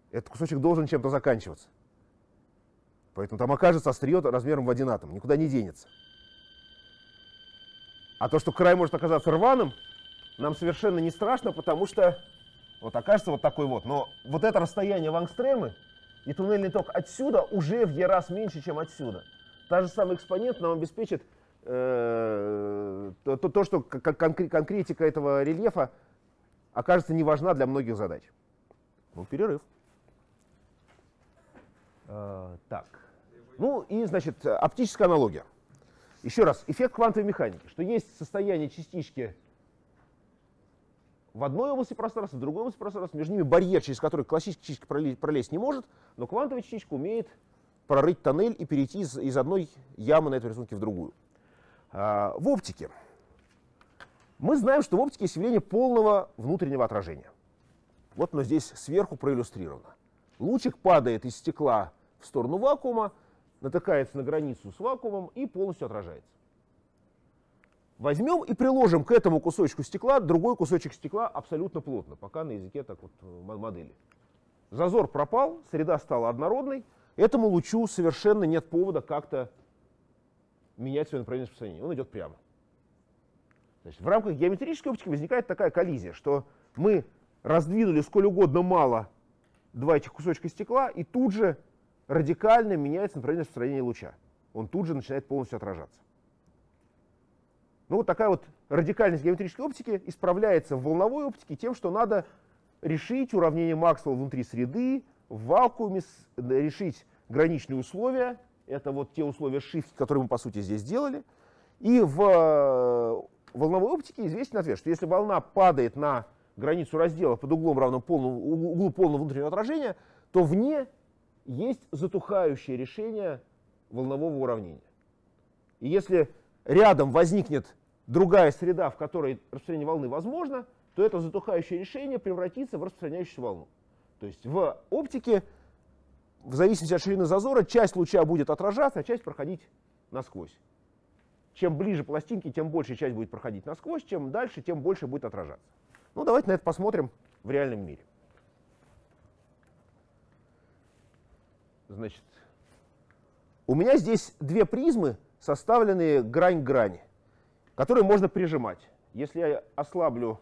этот кусочек должен чем-то заканчиваться. Поэтому там окажется острие размером в 1 атом, никуда не денется. А то, что край может оказаться рваным, нам совершенно не страшно, потому что вот окажется вот такой вот. Но вот это расстояние в ангстремы и туннельный ток отсюда уже в e раз меньше, чем отсюда. Та же самая экспонент нам обеспечит то, что конкретика этого рельефа окажется не важна для многих задач. Ну, перерыв. Так. Ну и, значит, оптическая аналогия. Еще раз, эффект квантовой механики, что есть состояние частички в одной области пространства, в другой области пространства, между ними барьер, через который классическая частичка пролезть не может, но квантовая частичка умеет прорыть тоннель и перейти из одной ямы на этом рисунке в другую. В оптике. Мы знаем, что в оптике есть явление полного внутреннего отражения. Вот оно здесь сверху проиллюстрировано. Лучик падает из стекла в сторону вакуума, натыкается на границу с вакуумом и полностью отражается. Возьмем и приложим к этому кусочку стекла другой кусочек стекла абсолютно плотно, пока на языке так вот модели. Зазор пропал, среда стала однородной, этому лучу совершенно нет повода как-то менять свое направление распространения, он идет прямо. Значит, в рамках геометрической оптики возникает такая коллизия, что мы раздвинули сколь угодно мало два этих кусочка стекла, и тут же радикально меняется направление распространения луча. Он тут же начинает полностью отражаться. Ну вот такая вот радикальность геометрической оптики исправляется в волновой оптике тем, что надо решить уравнение Максвелла внутри среды, в вакууме, решить граничные условия. Это вот те условия шифки, которые мы по сути здесь сделали. И в волновой оптике известен ответ, что если волна падает на границу раздела под углом, равным углу полного внутреннего отражения, то вне есть затухающее решение волнового уравнения. И если рядом возникнет другая среда, в которой распространение волны возможно, то это затухающее решение превратится в распространяющуюся волну. То есть в оптике, в зависимости от ширины зазора, часть луча будет отражаться, а часть проходить насквозь. Чем ближе пластинки, тем большая часть будет проходить насквозь, чем дальше, тем больше будет отражаться. Ну, давайте на это посмотрим в реальном мире. Значит, у меня здесь две призмы, составленные грань к грани, которые можно прижимать. Если я ослаблю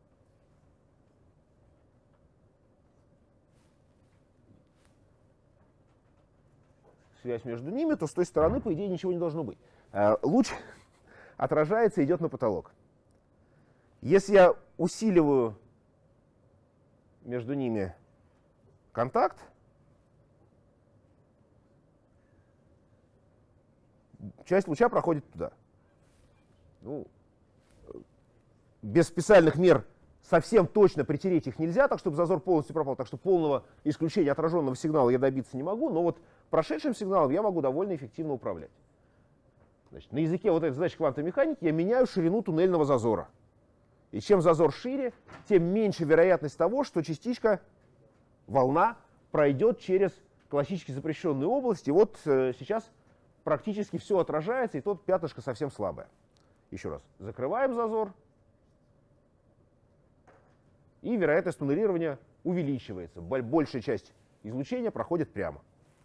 связь между ними, то с той стороны, по идее, ничего не должно быть. Луч отражается и идет на потолок. Если я усиливаю между ними контакт, часть луча проходит туда. Ну, без специальных мер совсем точно притереть их нельзя, так чтобы зазор полностью пропал. Так что полного исключения отраженного сигнала я добиться не могу, но вот прошедшим сигналом я могу довольно эффективно управлять. Значит, на языке вот этой задачи квантовой механики я меняю ширину туннельного зазора. И чем зазор шире, тем меньше вероятность того, что частичка, волна, пройдет через классически запрещенную область. И вот сейчас практически все отражается, и тут пятнышко совсем слабое. Еще раз, закрываем зазор, и вероятность туннелирования увеличивается. Большая часть излучения проходит прямо.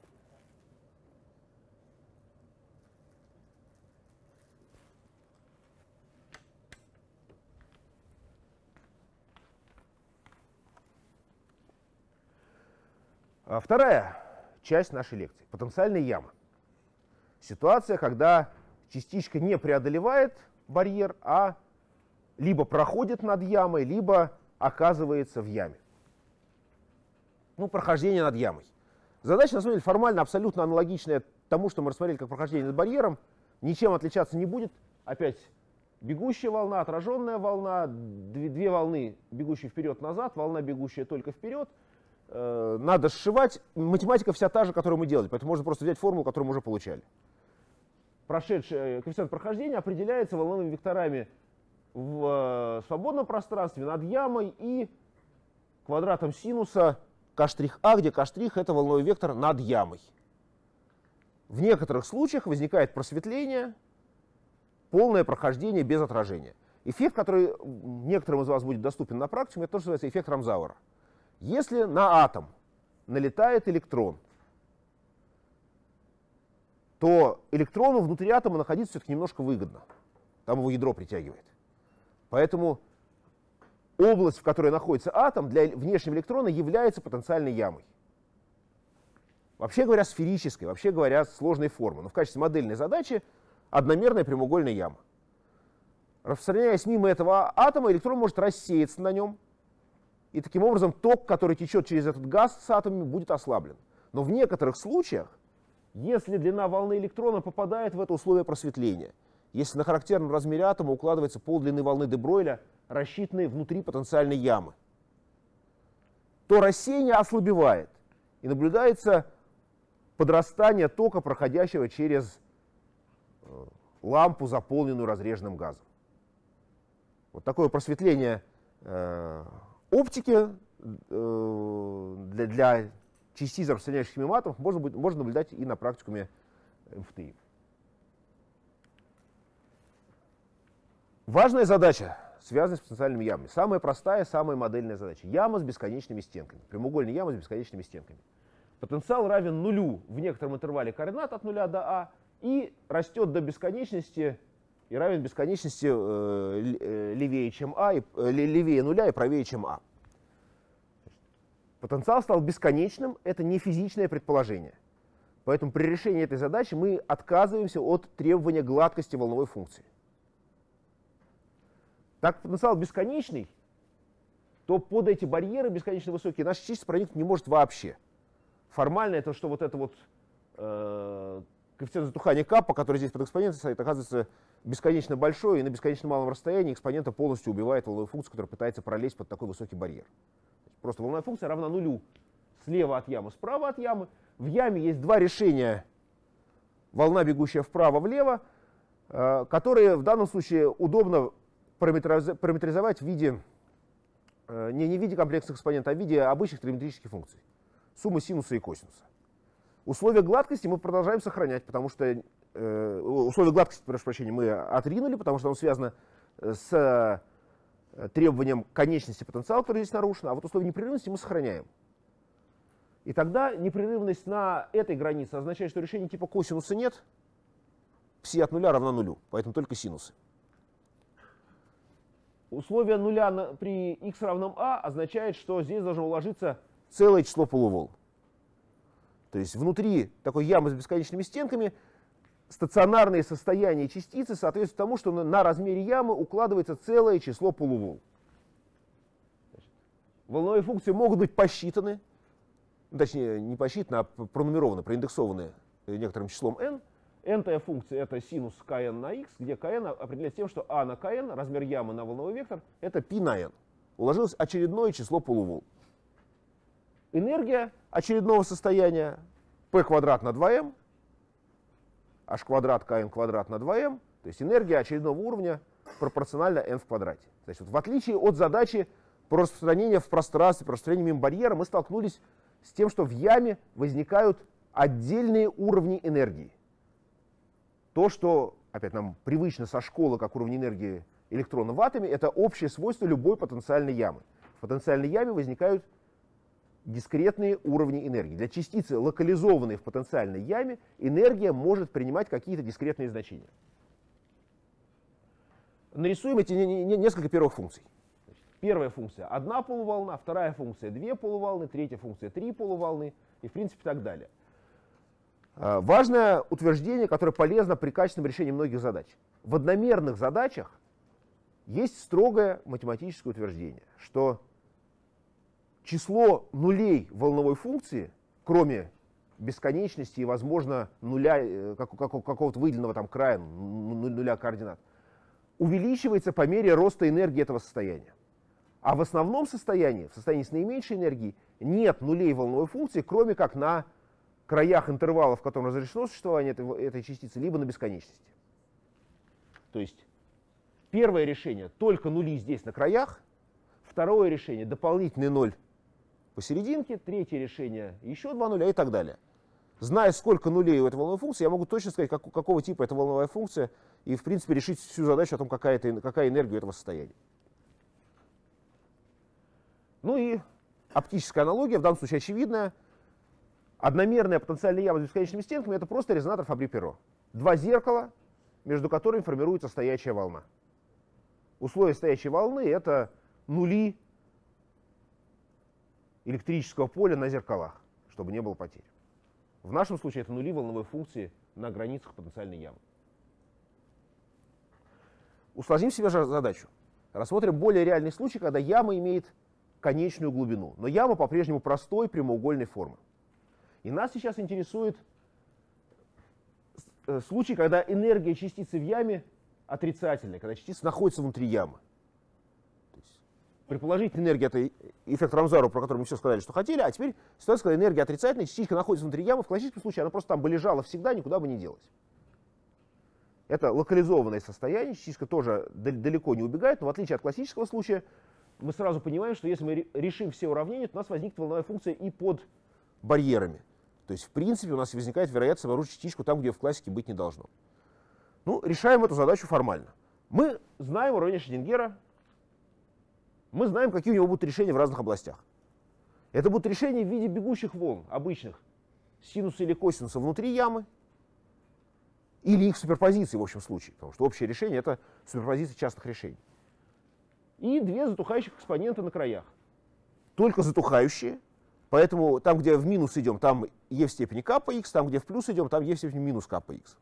Вторая часть нашей лекции – потенциальная яма. Ситуация, когда частичка не преодолевает барьер, а либо проходит над ямой, либо оказывается в яме. Ну, прохождение над ямой. Задача, на самом деле, формально абсолютно аналогичная тому, что мы рассмотрели как прохождение над барьером. Ничем отличаться не будет. Опять бегущая волна, отраженная волна, две волны, бегущие вперед-назад, волна, бегущая только вперед. Надо сшивать. Математика вся та же, которую мы делали, поэтому можно просто взять формулу, которую мы уже получали. Прошедший коэффициент прохождения определяется волновыми векторами в свободном пространстве над ямой и квадратом синуса k'(а), где k' это волновой вектор над ямой. В некоторых случаях возникает просветление, полное прохождение без отражения. Эффект, который некоторым из вас будет доступен на практике, это то, что называется эффект Рамзауэра. Если на атом налетает электрон, то электрону внутри атома находиться все-таки немножко выгодно. Там его ядро притягивает. Поэтому область, в которой находится атом, для внешнего электрона является потенциальной ямой. Вообще говоря, сферической, вообще говоря, сложной формы. Но в качестве модельной задачи одномерная прямоугольная яма. Распространяясь мимо этого атома, электрон может рассеяться на нем. И таким образом ток, который течет через этот газ с атомами, будет ослаблен. Но в некоторых случаях, если длина волны электрона попадает в это условие просветления, если на характерном размере атома укладывается полдлины волны де Бройля, рассчитанной внутри потенциальной ямы, то рассеяние ослабевает, и наблюдается подрастание тока, проходящего через лампу, заполненную разреженным газом. Вот такое просветление оптики для частиц, распространяющихся мимо атомов, можно наблюдать и на практикуме МФТИ. Важная задача, связанная с потенциальными ямами. Самая простая, самая модельная задача. Яма с бесконечными стенками. Прямоугольная яма с бесконечными стенками. Потенциал равен нулю в некотором интервале координат от 0 до а и растет до бесконечности и равен бесконечности левее, чем а, левее нуля и правее, чем а. Потенциал стал бесконечным, это не физичное предположение. Поэтому при решении этой задачи мы отказываемся от требования гладкости волновой функции. Так как потенциал бесконечный, то под эти барьеры бесконечно высокие наша частица проникнуть не может вообще. Формально это, что вот это вот коэффициент затухания каппа, который здесь под экспонентом стоит, оказывается бесконечно большой, и на бесконечно малом расстоянии экспонента полностью убивает волновую функцию, которая пытается пролезть под такой высокий барьер. Просто волновая функция равна нулю слева от ямы, справа от ямы. В яме есть два решения: волна, бегущая вправо-влево, которые в данном случае удобно параметризовать в виде, не в виде комплексных экспонентов, а в виде обычных триметрических функций. Суммы синуса и косинуса. Условия гладкости мы продолжаем сохранять, потому что условия гладкости, прошу прощения, мы отринули, потому что оно связано с требованием конечности потенциала, который здесь нарушен, а вот условия непрерывности мы сохраняем. И тогда непрерывность на этой границе означает, что решения типа косинуса нет, пси от нуля равна нулю, поэтому только синусы. Условие нуля при x равном а означает, что здесь должно уложиться целое число полуволн. То есть внутри такой ямы с бесконечными стенками стационарные состояния частицы соответствуют тому, что на размере ямы укладывается целое число полуволн. Волновые функции могут быть посчитаны, точнее не посчитаны, а пронумерованы, проиндексованы некоторым числом n. n-тая функция — это синус kn на x, где kn определяется тем, что а на kn, размер ямы на волновой вектор, это π на n. Уложилось очередное число полуволн. Энергия очередного состояния p квадрат на 2m, h квадрат kn квадрат на 2m, то есть энергия очередного уровня пропорциональна n в квадрате. Значит, в отличие от задачи по распространению в пространстве, по распространению мимо барьера, мы столкнулись с тем, что в яме возникают отдельные уровни энергии. То, что, опять нам привычно со школы, как уровень энергии электрона в атоме, это общее свойство любой потенциальной ямы. В потенциальной яме возникают дискретные уровни энергии. Для частицы, локализованной в потенциальной яме, энергия может принимать какие-то дискретные значения. Нарисуем эти несколько первых функций. Первая функция — одна полуволна, вторая функция — две полуволны, третья функция — три полуволны и, в принципе, так далее. Важное утверждение, которое полезно при качественном решении многих задач. В одномерных задачах есть строгое математическое утверждение, что число нулей волновой функции, кроме бесконечности и, возможно, нуля, какого-то выделенного там края, нуля координат, увеличивается по мере роста энергии этого состояния. А в основном состоянии, в состоянии с наименьшей энергией, нет нулей волновой функции, кроме как на краях интервала, в котором разрешено существование этой частицы, либо на бесконечности. То есть первое решение — только нули здесь на краях, второе решение — дополнительный ноль посерединке, третье решение — еще два нуля и так далее. Зная, сколько нулей у этой волновой функции, я могу точно сказать, какого типа эта волновая функция, и, в принципе, решить всю задачу о том, какая энергия у этого состояния. Ну и оптическая аналогия, в данном случае очевидная. Одномерная потенциальная яма с бесконечными стенками — это просто резонатор Фабри-Перро. Два зеркала, между которыми формируется стоячая волна. Условия стоячей волны — это нули электрического поля на зеркалах, чтобы не было потерь. В нашем случае это нули волновой функции на границах потенциальной ямы. Усложним себе задачу. Рассмотрим более реальный случай, когда яма имеет конечную глубину, но яма по-прежнему простой прямоугольной формы. И нас сейчас интересует случай, когда энергия частицы в яме отрицательная, когда частица находится внутри ямы. То есть, предположительная энергия — это эффект Рамзарова, про который мы все сказали, что хотели, а теперь ситуация, когда энергия отрицательная, частичка находится внутри ямы, в классическом случае она просто там бы лежала всегда, никуда бы не делась. Это локализованное состояние, частичка тоже далеко не убегает, но в отличие от классического случая, мы сразу понимаем, что если мы решим все уравнения, то у нас возникнет волновая функция и под барьерами. То есть, в принципе, у нас возникает вероятность обнаружить частичку там, где в классике быть не должно. Ну, решаем эту задачу формально. Мы знаем уравнение Шрёдингера, мы знаем, какие у него будут решения в разных областях. Это будут решения в виде бегущих волн, обычных, синуса или косинуса внутри ямы, или их суперпозиции в общем случае, потому что общее решение — это суперпозиция частных решений. И две затухающих экспонента на краях. Только затухающие, поэтому там, где в минус идем, там e в степени k по x, там, где в плюс идем, там e в степени минус k по x.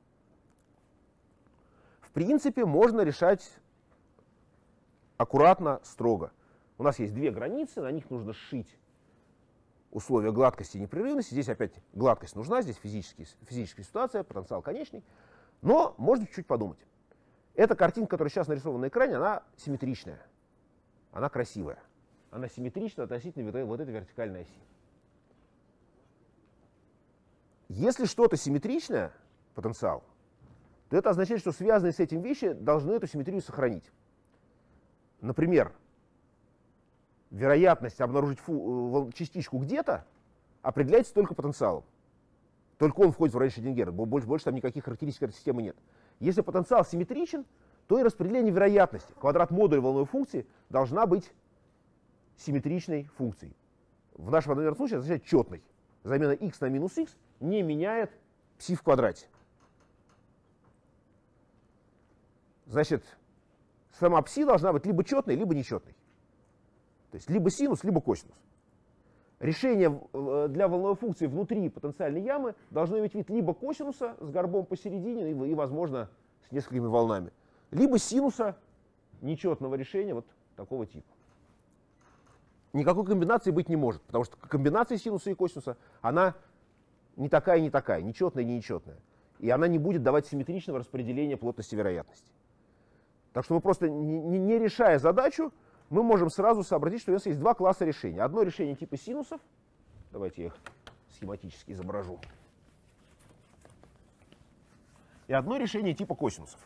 В принципе, можно решать аккуратно, строго. У нас есть две границы, на них нужно сшить условия гладкости и непрерывности. Здесь опять гладкость нужна, здесь физическая ситуация, потенциал конечный. Но можно чуть-чуть подумать. Эта картинка, которая сейчас нарисована на экране, она симметричная. Она красивая. Она симметрична относительно вот этой вертикальной оси. Если что-то симметричное, потенциал, то это означает, что связанные с этим вещи должны эту симметрию сохранить. Например, вероятность обнаружить частичку где-то определяется только потенциалом. Только он входит в уравнение Шрёдингера, больше там никаких характеристик этой системы нет. Если потенциал симметричен, то и распределение вероятности, квадрат модуля волновой функции, должна быть симметричной функцией. В нашем одномерном случае это означает четной. Замена x на минус x не меняет пси в квадрате. Значит, сама пси должна быть либо четной, либо нечетной. То есть либо синус, либо косинус. Решение для волновой функции внутри потенциальной ямы должно иметь вид либо косинуса с горбом посередине и, возможно, с несколькими волнами, либо синуса нечетного решения вот такого типа. Никакой комбинации быть не может, потому что комбинация синуса и косинуса, она не такая, нечетная и не нечетная. И она не будет давать симметричного распределения плотности вероятности. Так что мы просто, не решая задачу, мы можем сразу сообразить, что у нас есть два класса решений. Одно решение типа синусов, давайте я их схематически изображу, и одно решение типа косинусов.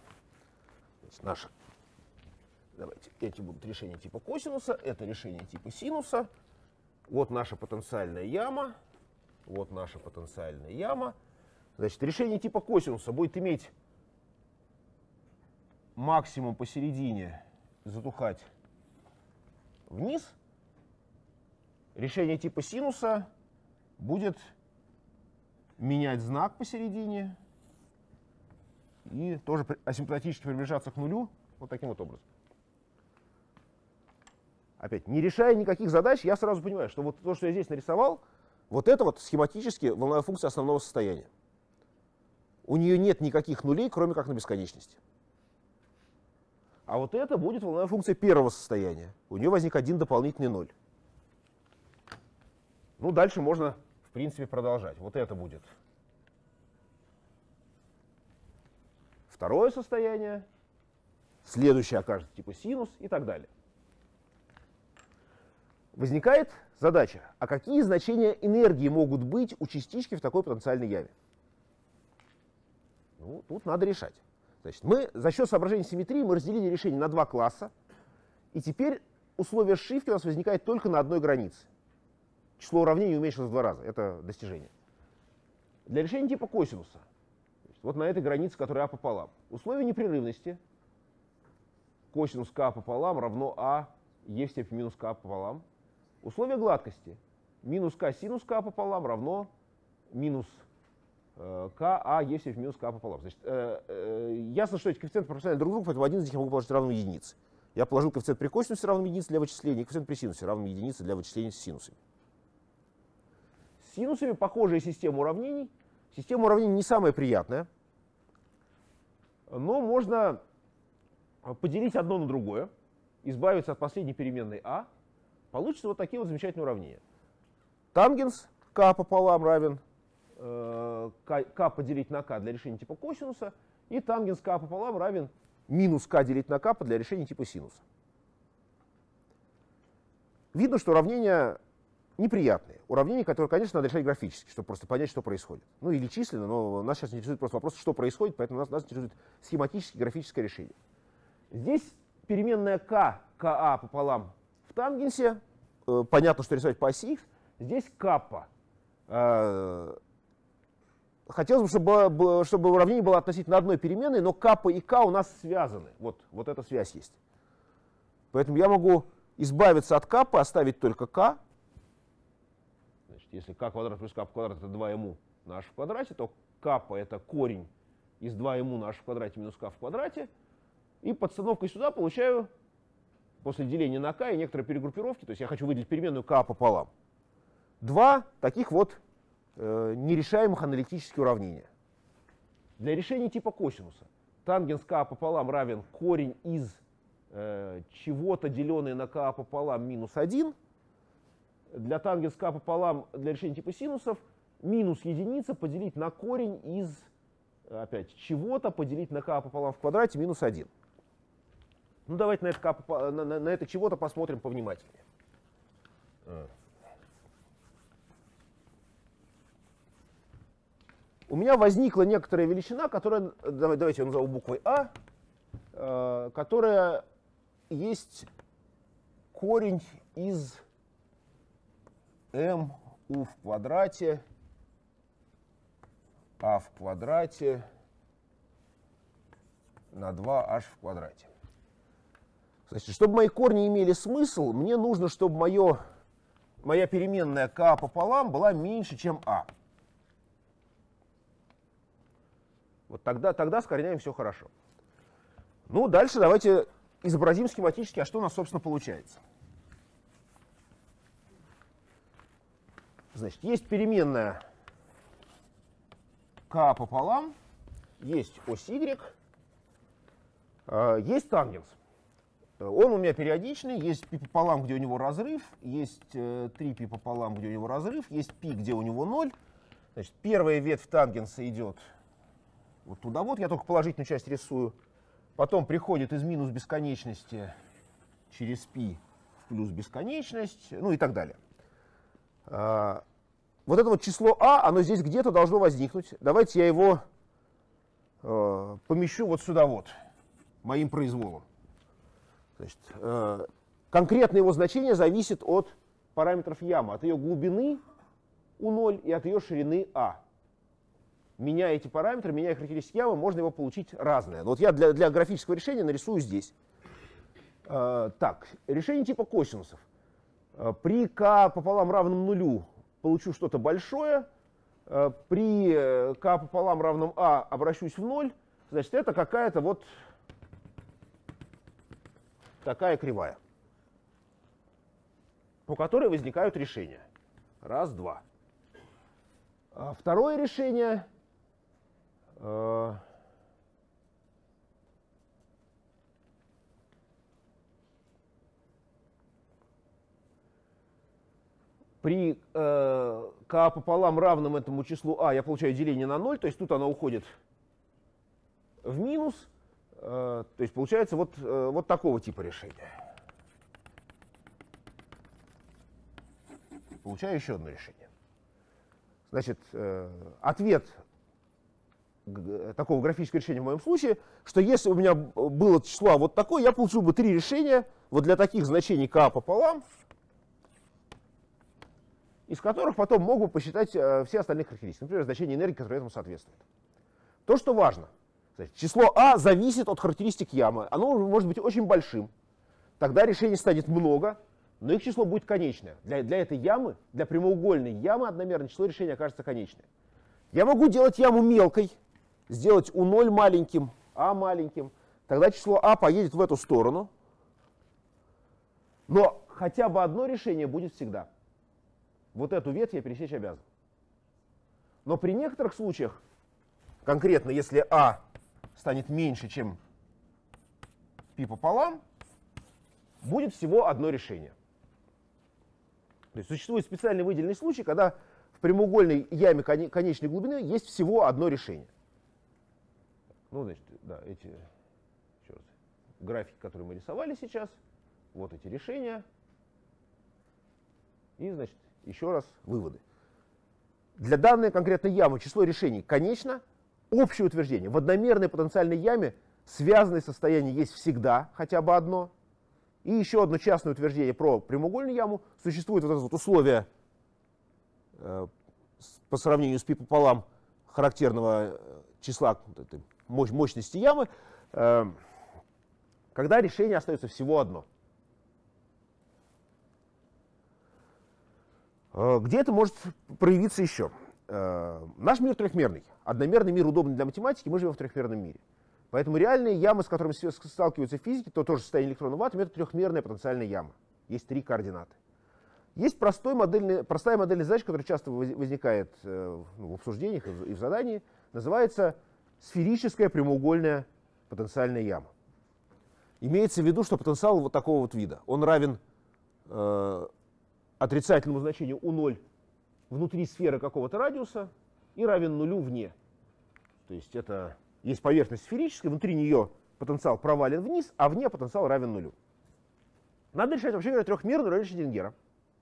Давайте, эти будут решения типа косинуса, это решение типа синуса. Вот наша потенциальная яма, вот наша потенциальная яма. Значит, решение типа косинуса будет иметь максимум посередине, затухать вниз. Решение типа синуса будет менять знак посередине и тоже асимптотически приближаться к нулю вот таким вот образом. Опять, не решая никаких задач, я сразу понимаю, что вот то, что я здесь нарисовал, вот это вот схематически волновая функция основного состояния. У нее нет никаких нулей, кроме как на бесконечности. А вот это будет волновая функция первого состояния. У нее возник один дополнительный ноль. Ну, дальше можно, в принципе, продолжать. Вот это будет второе состояние, следующее окажется типа синус и так далее. Возникает задача, а какие значения энергии могут быть у частички в такой потенциальной яме? Ну, тут надо решать. Значит, мы за счет соображений симметрии мы разделили решение на два класса, и теперь условие сшивки у нас возникает только на одной границе. Число уравнений уменьшилось в 2 раза. Это достижение. Для решения типа косинуса, вот на этой границе, которая а пополам, условие непрерывности косинус k пополам равно а e в степени минус k пополам. Условие гладкости минус k синус k пополам равно минус k, а e в степени минус k пополам. Значит, ясно, что эти коэффициенты пропорциональны друг другу, поэтому один из них я могу положить равным единице. Я положил коэффициент при косинусе равным единице для вычисления, и коэффициент при синусе равным единице для вычисления с синусами. С синусами похожая система уравнений. Система уравнений не самая приятная, но можно поделить одно на другое, избавиться от последней переменной а. Получится вот такие вот замечательные уравнения. Тангенс k пополам равен k поделить на k для решения типа косинуса, и тангенс k пополам равен минус k делить на k для решения типа синуса. Видно, что уравнения неприятные. Уравнения, которые, конечно, надо решать графически, чтобы просто понять, что происходит. Ну или численно, но нас сейчас интересует просто вопрос, что происходит, поэтому нас интересует схематически графическое решение. Здесь переменная k, ka пополам в тангенсе. Понятно, что рисовать по оси x. Здесь каппа. Хотелось бы, чтобы уравнение было относительно одной переменной, но каппа и k у нас связаны. Вот эта связь есть. Поэтому я могу избавиться от каппы, оставить только k. Значит, если k квадрат плюс k квадрат это 2mu на h в квадрате, то каппа это корень из 2mu на h в квадрате минус k в квадрате. И подстановкой сюда получаю, после деления на k и некоторые перегруппировки, то есть я хочу выделить переменную k пополам, два таких вот нерешаемых аналитических уравнения. Для решения типа косинуса тангенс k пополам равен корень из чего-то, деленное на k пополам минус 1. Для тангенс k пополам для решения типа синусов минус единица поделить на корень из опять чего-то поделить на k пополам в квадрате минус 1. Ну, давайте на это чего-то посмотрим повнимательнее. У меня возникла некоторая величина, которая, давайте я назову буквой а, которая есть корень из mu в квадрате, а в квадрате на 2h в квадрате. Значит, чтобы мои корни имели смысл, мне нужно, чтобы моя переменная k пополам была меньше, чем a. Вот тогда с корнями все хорошо. Ну, дальше давайте изобразим схематически, а что у нас, собственно, получается. Значит, есть переменная k пополам, есть ось y, есть тангенс. Он у меня периодичный, есть π пополам, где у него разрыв, есть 3π пополам, где у него разрыв, есть π, где у него 0. Значит, первая ветвь тангенса идет вот туда вот, я только положительную часть рисую. Потом приходит из минус бесконечности через π в плюс бесконечность, ну и так далее. Вот это вот число а, оно здесь где-то должно возникнуть. Давайте я его помещу вот сюда вот, моим произволом. Значит, конкретно его значение зависит от параметров ямы, от ее глубины u0 и от ее ширины а. Меняя эти параметры, меняя характеристики ямы, можно его получить разное. Но вот я для графического решения нарисую здесь. Так, решение типа косинусов. При k пополам равном нулю получу что-то большое. При k пополам равном a обращусь в 0. Значит, это какая-то вот такая кривая, по которой возникают решения. Раз, два. Второе решение. При k пополам равном этому числу а я получаю деление на 0, то есть тут оно уходит в минус. То есть получается вот такого типа решения. Получаю еще одно решение. Значит, ответ такого графического решения в моем случае, что если у меня было число вот такое, я получил бы 3 решения вот для таких значений k пополам, из которых потом мог бы посчитать все остальные характеристики. Например, значение энергии, которое этому соответствует. То, что важно. Значит, число а зависит от характеристик ямы. Оно может быть очень большим. Тогда решений станет много. но их число будет конечное. Для этой ямы, для прямоугольной ямы одномерное число решения окажется конечное. Я могу делать яму мелкой, сделать U0 маленьким, А маленьким. Тогда число А поедет в эту сторону. Но хотя бы одно решение будет всегда. Вот эту ветвь я пересечь обязан. Но при некоторых случаях, конкретно если А станет меньше, чем π пополам, будет всего одно решение. То есть существует специально выделенный случай, когда в прямоугольной яме конечной глубины есть всего одно решение. Ну, значит, да, эти еще раз, графики, которые мы рисовали сейчас, вот эти решения. И, значит, еще раз выводы. Для данной конкретной ямы число решений конечно. Общее утверждение. В одномерной потенциальной яме связанное состояние есть всегда, хотя бы одно. И еще одно частное утверждение про прямоугольную яму. Существует вот это вот условие по сравнению с π пополам характерного числа мощности ямы, когда решение остается всего одно. Где это может проявиться еще? Наш мир трехмерный. Одномерный мир удобный для математики, мы живем в трехмерном мире. Поэтому реальные ямы, с которыми сталкиваются физики, то тоже состояние электрона в атоме, это трехмерная потенциальная яма. Есть три координаты. Есть простая модельная задача, которая часто возникает в обсуждениях и в задании, называется сферическая прямоугольная потенциальная яма. Имеется в виду, что потенциал вот такого вот вида. Он равен отрицательному значению U0 внутри сферы какого-то радиуса и равен нулю вне. То есть это есть поверхность сферическая, внутри нее потенциал провален вниз, а вне потенциал равен нулю. Надо решать, вообще говоря, трехмерную роль Шрёдингера.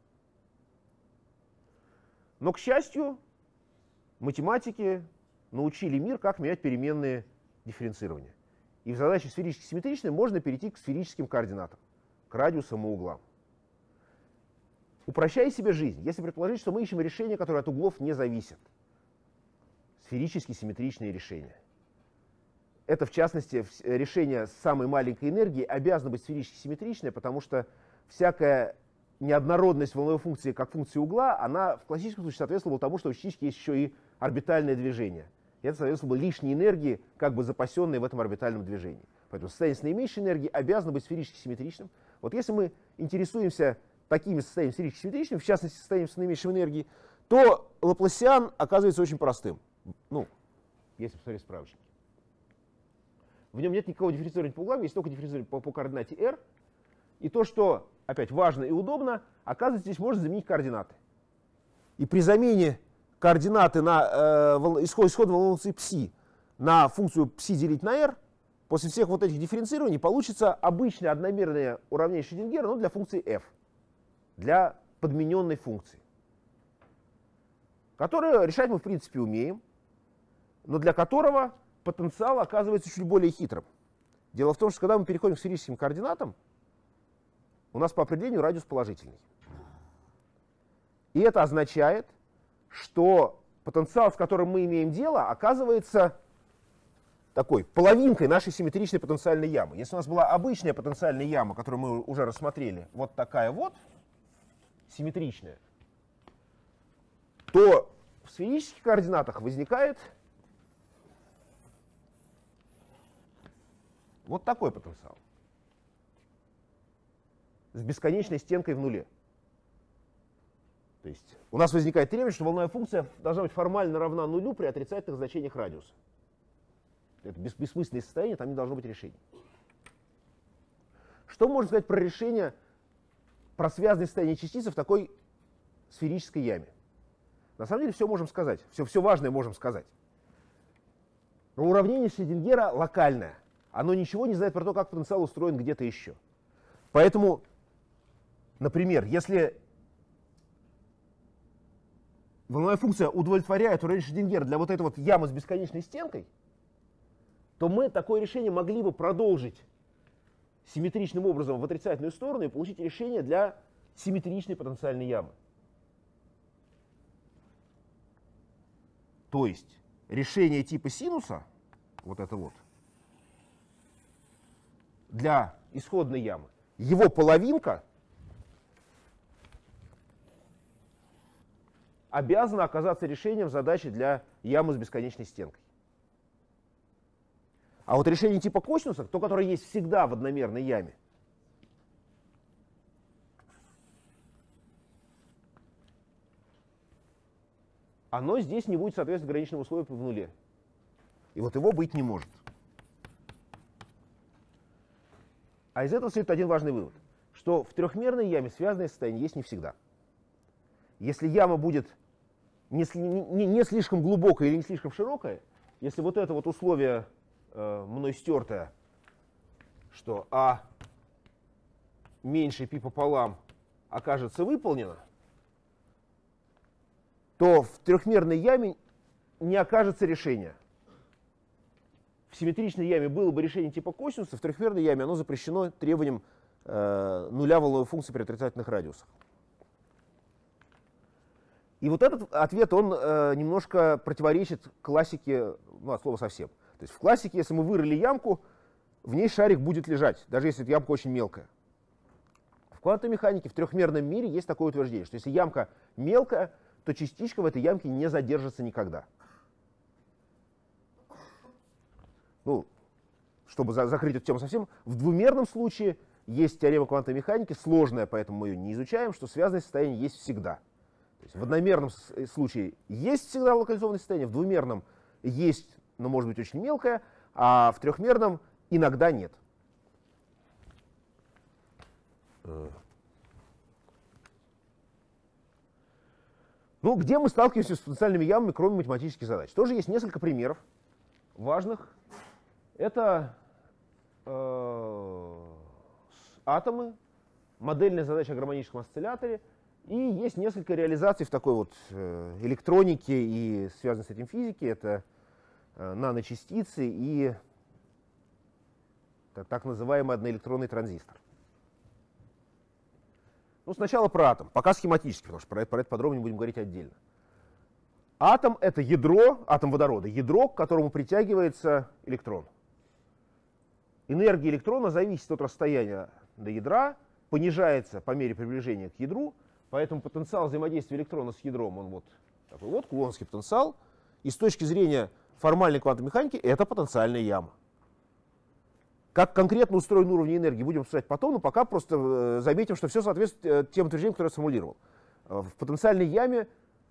Но, к счастью, математики научили мир, как менять переменные дифференцирования. И в задаче сферически симметричной можно перейти к сферическим координатам, к радиусам и углам. Упрощая себе жизнь, если предположить, что мы ищем решения, которые от углов не зависят. Сферически симметричные решения. Это, в частности, решение с самой маленькой энергией обязано быть сферически симметричное, потому что всякая неоднородность волновой функции как функции угла, она в классическом случае соответствовала тому, что у частички есть еще и орбитальное движение. И это соответствовало лишней энергии, как бы запасенной в этом орбитальном движении. Поэтому состояние с наименьшей энергией обязано быть сферически симметричным. Вот если мы интересуемся такими состояниями сферически симметричными, в частности, состоянием с наименьшей энергией, то Лапласиан оказывается очень простым. Ну, если посмотреть справочники. В нем нет никакого дифференцирования по углам, есть только дифференцирование по координате r. И то, что, опять, важно и удобно, оказывается, здесь можно заменить координаты. И при замене координаты на исходной волновой функции ψ на функцию ψ делить на r, после всех вот этих дифференцирований получится обычное одномерное уравнение Шрёдингера, но для функции f, для подмененной функции, которую решать мы, в принципе, умеем, но для которого потенциал оказывается чуть более хитрым. Дело в том, что когда мы переходим к сферическим координатам, у нас по определению радиус положительный. И это означает, что потенциал, с которым мы имеем дело, оказывается такой половинкой нашей симметричной потенциальной ямы. Если у нас была обычная потенциальная яма, которую мы уже рассмотрели, вот такая вот, симметричная, то в сферических координатах возникает вот такой потенциал с бесконечной стенкой в нуле. То есть у нас возникает требование, что волновая функция должна быть формально равна нулю при отрицательных значениях радиуса. Это бессмысленное состояние, там не должно быть решений. Что можно сказать про решение, про связанное состояние частицы в такой сферической яме? На самом деле все можем сказать, все важное можем сказать. Но уравнение Шрёдингера локальное. Оно ничего не знает про то, как потенциал устроен где-то еще. Поэтому, например, если волновая функция удовлетворяет уравнение Шрёдингера для вот этой вот ямы с бесконечной стенкой, то мы такое решение могли бы продолжить симметричным образом в отрицательную сторону и получить решение для симметричной потенциальной ямы. То есть решение типа синуса, вот это вот, для исходной ямы, его половинка обязано оказаться решением задачи для ямы с бесконечной стенкой. А вот решение типа косинуса, то, которое есть всегда в одномерной яме, оно здесь не будет соответствовать граничному условию в нуле. И вот его быть не может. А из этого следует один важный вывод, что в трехмерной яме связанное состояние есть не всегда. Если яма будет не слишком глубокая или не слишком широкая, если вот это вот условие мной стертое, что А меньше π пополам окажется выполнено, то в трехмерной яме не окажется решения. В симметричной яме было бы решение типа косинуса, в трехмерной яме оно запрещено требованием нуля волновой функции при отрицательных радиусах. И вот этот ответ, он немножко противоречит классике, ну, от слова совсем. То есть в классике, если мы вырыли ямку, в ней шарик будет лежать, даже если эта ямка очень мелкая. В квантовой механике в трехмерном мире есть такое утверждение, что если ямка мелкая, то частичка в этой ямке не задержится никогда. Ну, чтобы закрыть эту тему совсем, в двумерном случае есть теорема квантовой механики, сложная, поэтому мы ее не изучаем, что связанное состояние есть всегда. То есть в одномерном случае есть всегда локализованное состояние, в двумерном есть, но может быть очень мелкое, а в трехмерном иногда нет. Ну, где мы сталкиваемся с потенциальными ямами, кроме математических задач? Тоже есть несколько примеров важных. Это атомы, модельная задача о гармоническом осцилляторе, и есть несколько реализаций в такой вот электронике и связанной с этим физике. Это наночастицы и так называемый одноэлектронный транзистор. Ну, сначала про атом, пока схематически, потому что про это подробнее будем говорить отдельно. Атом — это ядро, атом водорода, ядро, к которому притягивается электрон. Энергия электрона зависит от расстояния до ядра, понижается по мере приближения к ядру, поэтому потенциал взаимодействия электрона с ядром, он вот такой вот, кулоновский потенциал, и с точки зрения формальной квантовой механики это потенциальная яма. Как конкретно устроен уровень энергии, будем обсуждать потом, но пока просто заметим, что все соответствует тем утверждениям, которые я сформулировал. В потенциальной яме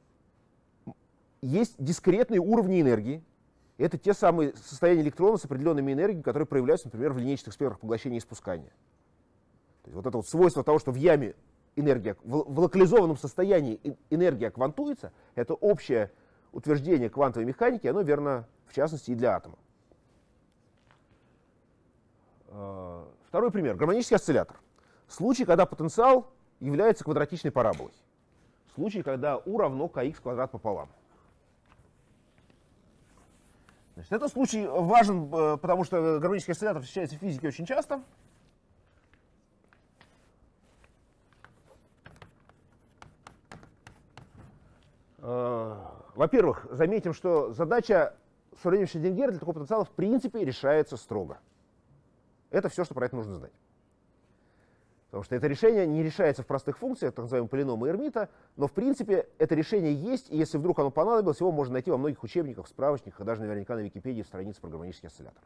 есть дискретные уровни энергии. Это те самые состояния электрона с определенными энергиями, которые проявляются, например, в линейных спектрах поглощения и испускания. То есть вот это вот свойство того, что в яме энергия, в локализованном состоянии энергия квантуется, это общее утверждение квантовой механики, оно верно в частности и для атома. Второй пример. Гармонический осциллятор. Случай, когда потенциал является квадратичной параболой. Случай, когда U равно kx квадрат пополам. Значит, этот случай важен, потому что гармонический осциллятор встречается в физике очень часто. Во-первых, заметим, что задача с уравнением Шрёдингера для такого потенциала в принципе решается строго. Это все, что про это нужно знать. Потому что это решение не решается в простых функциях, так называемые полиномы Эрмита, но в принципе это решение есть, и если вдруг оно понадобилось, его можно найти во многих учебниках, справочниках, даже наверняка на Википедии странице про гармонический осциллятор.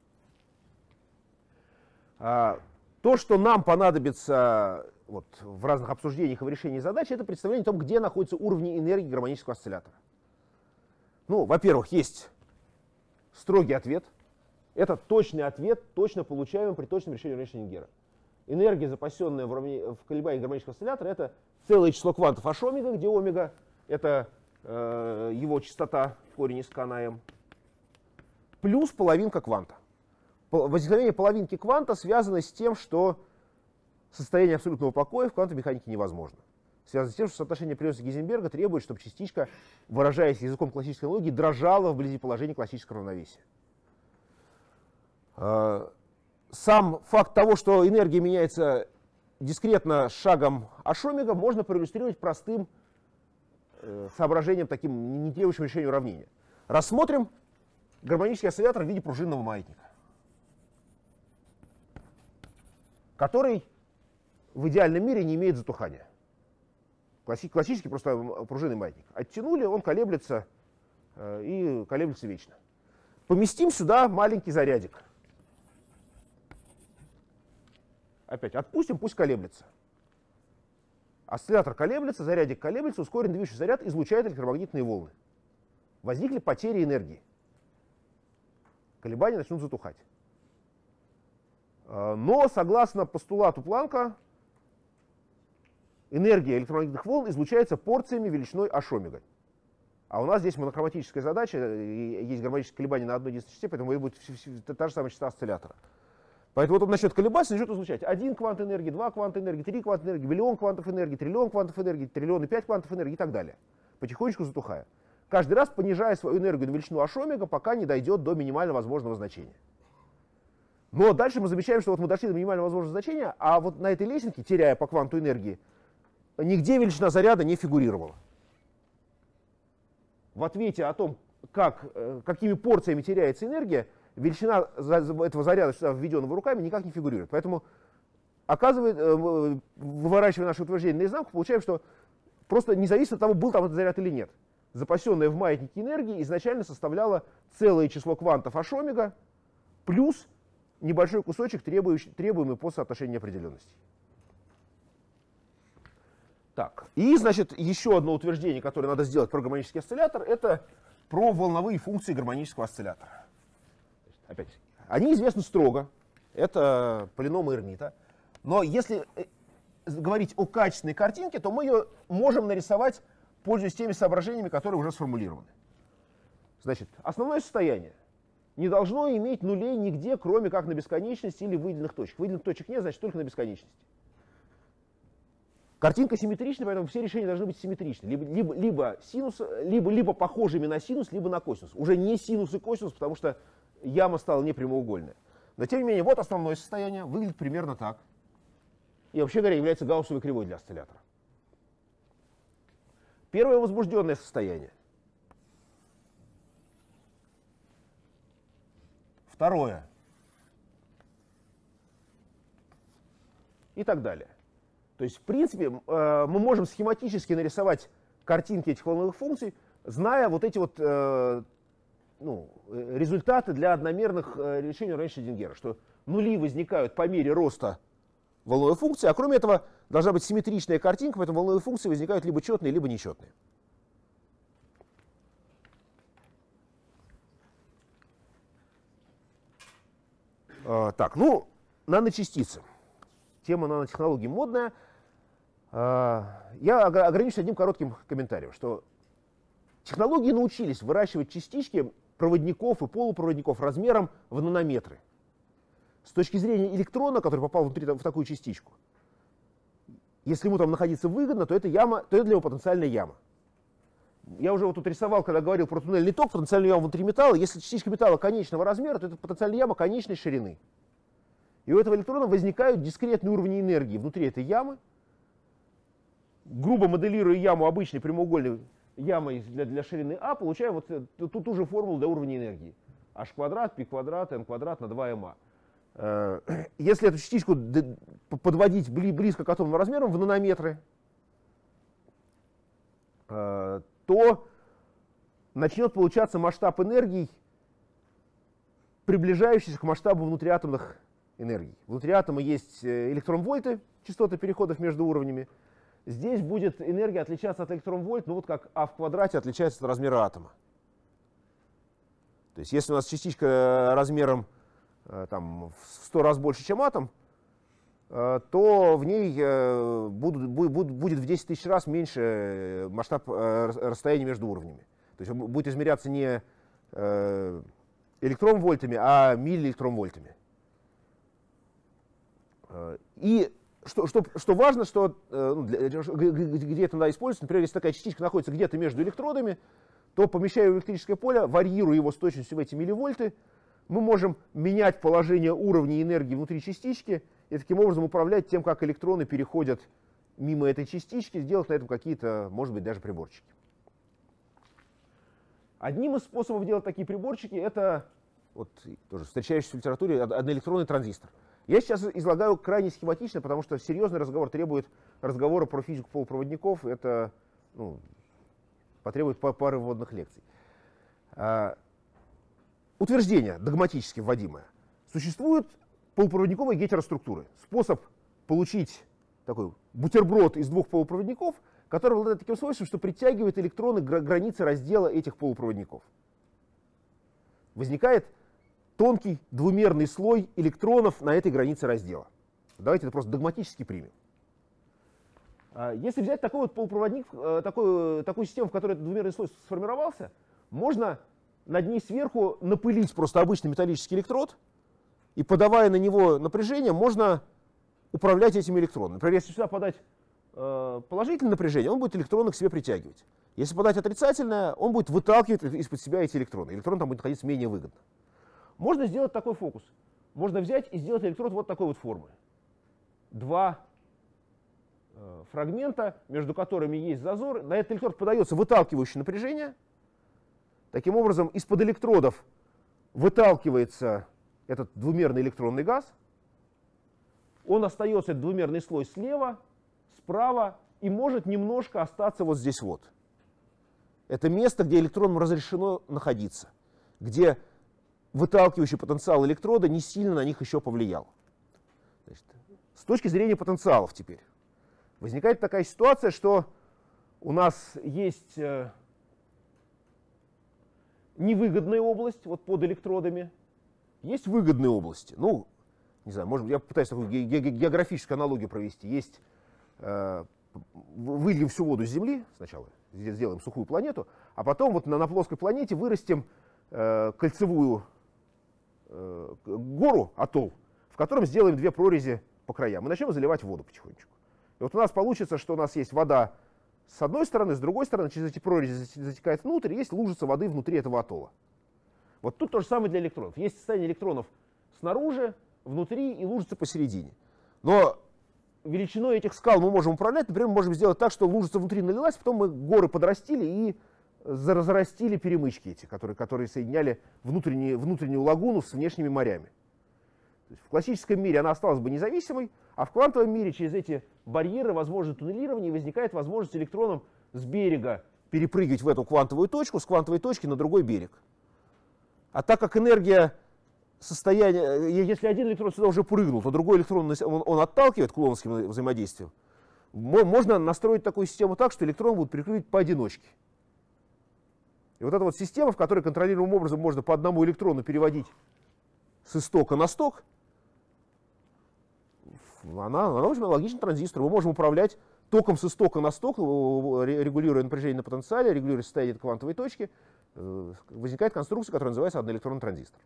То, что нам понадобится вот, в разных обсуждениях и в решении задач, это представление о том, где находятся уровни энергии гармонического осциллятора. Ну, во-первых, есть строгий ответ. Это точный ответ, точно получаемый при точном решении уравнения Шрёдингера. Энергия, запасенная в колебании гармонического осциллятора, это целое число квантов h омега, где омега — это его частота, корень из k на m, плюс половинка кванта. Возникновение половинки кванта связано с тем, что состояние абсолютного покоя в квантовой механике невозможно. Связано с тем, что соотношение привязки Гейзенберга требует, чтобы частичка, выражаясь языком классической аналогии, дрожала вблизи положения классического равновесия. Сам факт того, что энергия меняется дискретно с шагом h омега, можно проиллюстрировать простым соображением, таким не требующим решения уравнения. Рассмотрим гармонический осциллятор в виде пружинного маятника, который в идеальном мире не имеет затухания. Классический просто пружинный маятник. Оттянули, он колеблется и колеблется вечно. Поместим сюда маленький зарядик. Опять отпустим, пусть колеблется. Осциллятор колеблется, зарядик колеблется, ускоренный движущий заряд излучает электромагнитные волны. Возникли потери энергии. Колебания начнут затухать. Но, согласно постулату Планка, энергия электромагнитных волн излучается порциями величиной h-омега. А у нас здесь монохроматическая задача, есть гармоническое колебание на одной единственной частоте, поэтому будет та же самая частота осциллятора. Поэтому вот он начнет колебаться, начнет излучать 1 квант энергии, 2 кванта энергии, 3 кванта энергии, миллион квантов энергии, триллион квантов энергии, триллион и 5 квантов энергии и так далее. Потихонечку затухая. Каждый раз понижая свою энергию на величину h-омега, пока не дойдет до минимально возможного значения. Но дальше мы замечаем, что вот мы дошли до минимально возможного значения, а вот на этой лесенке, теряя по кванту энергии, нигде величина заряда не фигурировала. В ответе о том, какими порциями теряется энергия, величина этого заряда, введенного руками, никак не фигурирует. Поэтому, выворачивая наше утверждение наизнанку, получаем, что просто не зависит от того, был там этот заряд или нет. Запасенная в маятнике энергия изначально составляла целое число квантов h-омега плюс небольшой кусочек, требуемый по соотношению неопределенностей. Так, и, значит, еще одно утверждение, которое надо сделать про гармонический осциллятор, это про волновые функции гармонического осциллятора. Опять, они известны строго, это полиномы Эрмита, но если говорить о качественной картинке, то мы ее можем нарисовать, пользуясь теми соображениями, которые уже сформулированы. Значит, основное состояние не должно иметь нулей нигде, кроме как на бесконечности или выделенных точек. Выделенных точек нет, значит, только на бесконечности. Картинка симметрична, поэтому все решения должны быть симметричны. Либо похожими на синус, либо на косинус. Уже не синус и косинус, потому что яма стала непрямоугольная. Но тем не менее, вот основное состояние выглядит примерно так. И вообще говоря, является гауссовой кривой для осциллятора. Первое возбужденное состояние. Второе. И так далее. То есть, в принципе, мы можем схематически нарисовать картинки этих волновых функций, зная вот эти вот результаты для одномерных решений Рейнштейна-Дингера, что нули возникают по мере роста волновой функции, а кроме этого должна быть симметричная картинка, поэтому волновые функции возникают либо четные, либо нечетные. Так, наночастицы. Тема нанотехнологий модная. Я ограничусь одним коротким комментарием, что технологии научились выращивать частички проводников и полупроводников размером в нанометры. С точки зрения электрона, который попал внутри в такую частичку, если ему там находиться выгодно, то это яма, то это для него потенциальная яма. Я уже вот тут рисовал, когда говорил про туннельный ток, потенциальную яму внутри металла. Если частичка металла конечного размера, то это потенциальная яма конечной ширины. И у этого электрона возникают дискретные уровни энергии внутри этой ямы. Грубо моделируя яму обычной прямоугольной ямой для ширины А, получаем вот ту же формулу для уровня энергии. h квадрат, π квадрат, n квадрат на 2ma. Если эту частичку подводить близко к атомным размерам в нанометры, то начнет получаться масштаб энергий, приближающийся к масштабу внутриатомных энергий. Внутри атома есть электрон-вольты, частоты переходов между уровнями. Здесь будет энергия отличаться от электрон-вольт, вот как А в квадрате отличается от размера атома. То есть если у нас частичка размером в 100 раз больше, чем атом, то в ней будет в 10 тысяч раз меньше масштаб расстояния между уровнями. То есть он будет измеряться не электрон-вольтами, а миллиэлектрон-вольтами. И что важно, что где это надо использовать, например, если такая частичка находится где-то между электродами, то, помещая в электрическое поле, варьируя его с точностью в эти милливольты, мы можем менять положение уровней энергии внутри частички и таким образом управлять тем, как электроны переходят мимо этой частички, сделать на этом какие-то, может быть, даже приборчики. Одним из способов делать такие приборчики — это, вот, тоже встречающийся в литературе, одноэлектронный транзистор. Я сейчас излагаю крайне схематично, потому что серьезный разговор требует разговора про физику полупроводников. Это потребует пары вводных лекций. Утверждение догматически вводимое. Существуют полупроводниковые гетероструктуры. Способ получить такой бутерброд из двух полупроводников, который обладает таким свойством, что притягивает электроны к границе раздела этих полупроводников. Возникает тонкий двумерный слой электронов на этой границе раздела. Давайте это просто догматически примем. Если взять такой вот полупроводник, такую систему, в которой этот двумерный слой сформировался, можно над ней сверху напылить просто обычный металлический электрод, и подавая на него напряжение, можно управлять этими электронами. Например, если сюда подать положительное напряжение, он будет электроны к себе притягивать. Если подать отрицательное, он будет выталкивать из-под себя эти электроны. Электрон там будет находиться менее выгодно. Можно сделать такой фокус. Можно взять и сделать электрод вот такой вот формы. Два фрагмента, между которыми есть зазор. На этот электрод подается выталкивающее напряжение. Таким образом, из-под электродов выталкивается этот двумерный электронный газ. Он остается, этот двумерный слой, слева, справа, и может немножко остаться вот здесь вот. Это место, где электронам разрешено находиться, где выталкивающий потенциал электрода не сильно на них еще повлиял. Значит, с точки зрения потенциалов теперь возникает такая ситуация, что у нас есть невыгодная область вот под электродами, есть выгодные области. Ну, не знаю, может быть, я пытаюсь такую географическую аналогию провести. Есть, выльем всю воду с Земли сначала, сделаем сухую планету, а потом вот на плоской планете вырастим кольцевую гору, атолл, в котором сделаем две прорези по краям. И начнем заливать воду потихонечку. И вот у нас получится, что у нас есть вода с одной стороны, с другой стороны, через эти прорези затекает внутрь, и есть лужица воды внутри этого атолла. Вот тут то же самое для электронов. Есть состояние электронов снаружи, внутри и лужица посередине. Но величиной этих скал мы можем управлять. Например, мы можем сделать так, что лужица внутри налилась, потом мы горы подрастили и зарастили перемычки эти, которые соединяли внутреннюю лагуну с внешними морями. То есть в классическом мире она осталась бы независимой, а в квантовом мире через эти барьеры возможно туннелирование, и возникает возможность электронам с берега перепрыгивать в эту квантовую точку, с квантовой точки на другой берег. А так как энергия состояния, если один электрон сюда уже прыгнул, то другой электрон он отталкивает кулоновским взаимодействием, можно настроить такую систему так, что электроны будут перепрыгивать поодиночке. И вот эта вот система, в которой контролируемым образом можно по одному электрону переводить с истока на сток, она очень логичный транзистор. Мы можем управлять током с истока на сток, регулируя напряжение на потенциале, регулируя состояние квантовой точки. Возникает конструкция, которая называется одноэлектронный транзистор.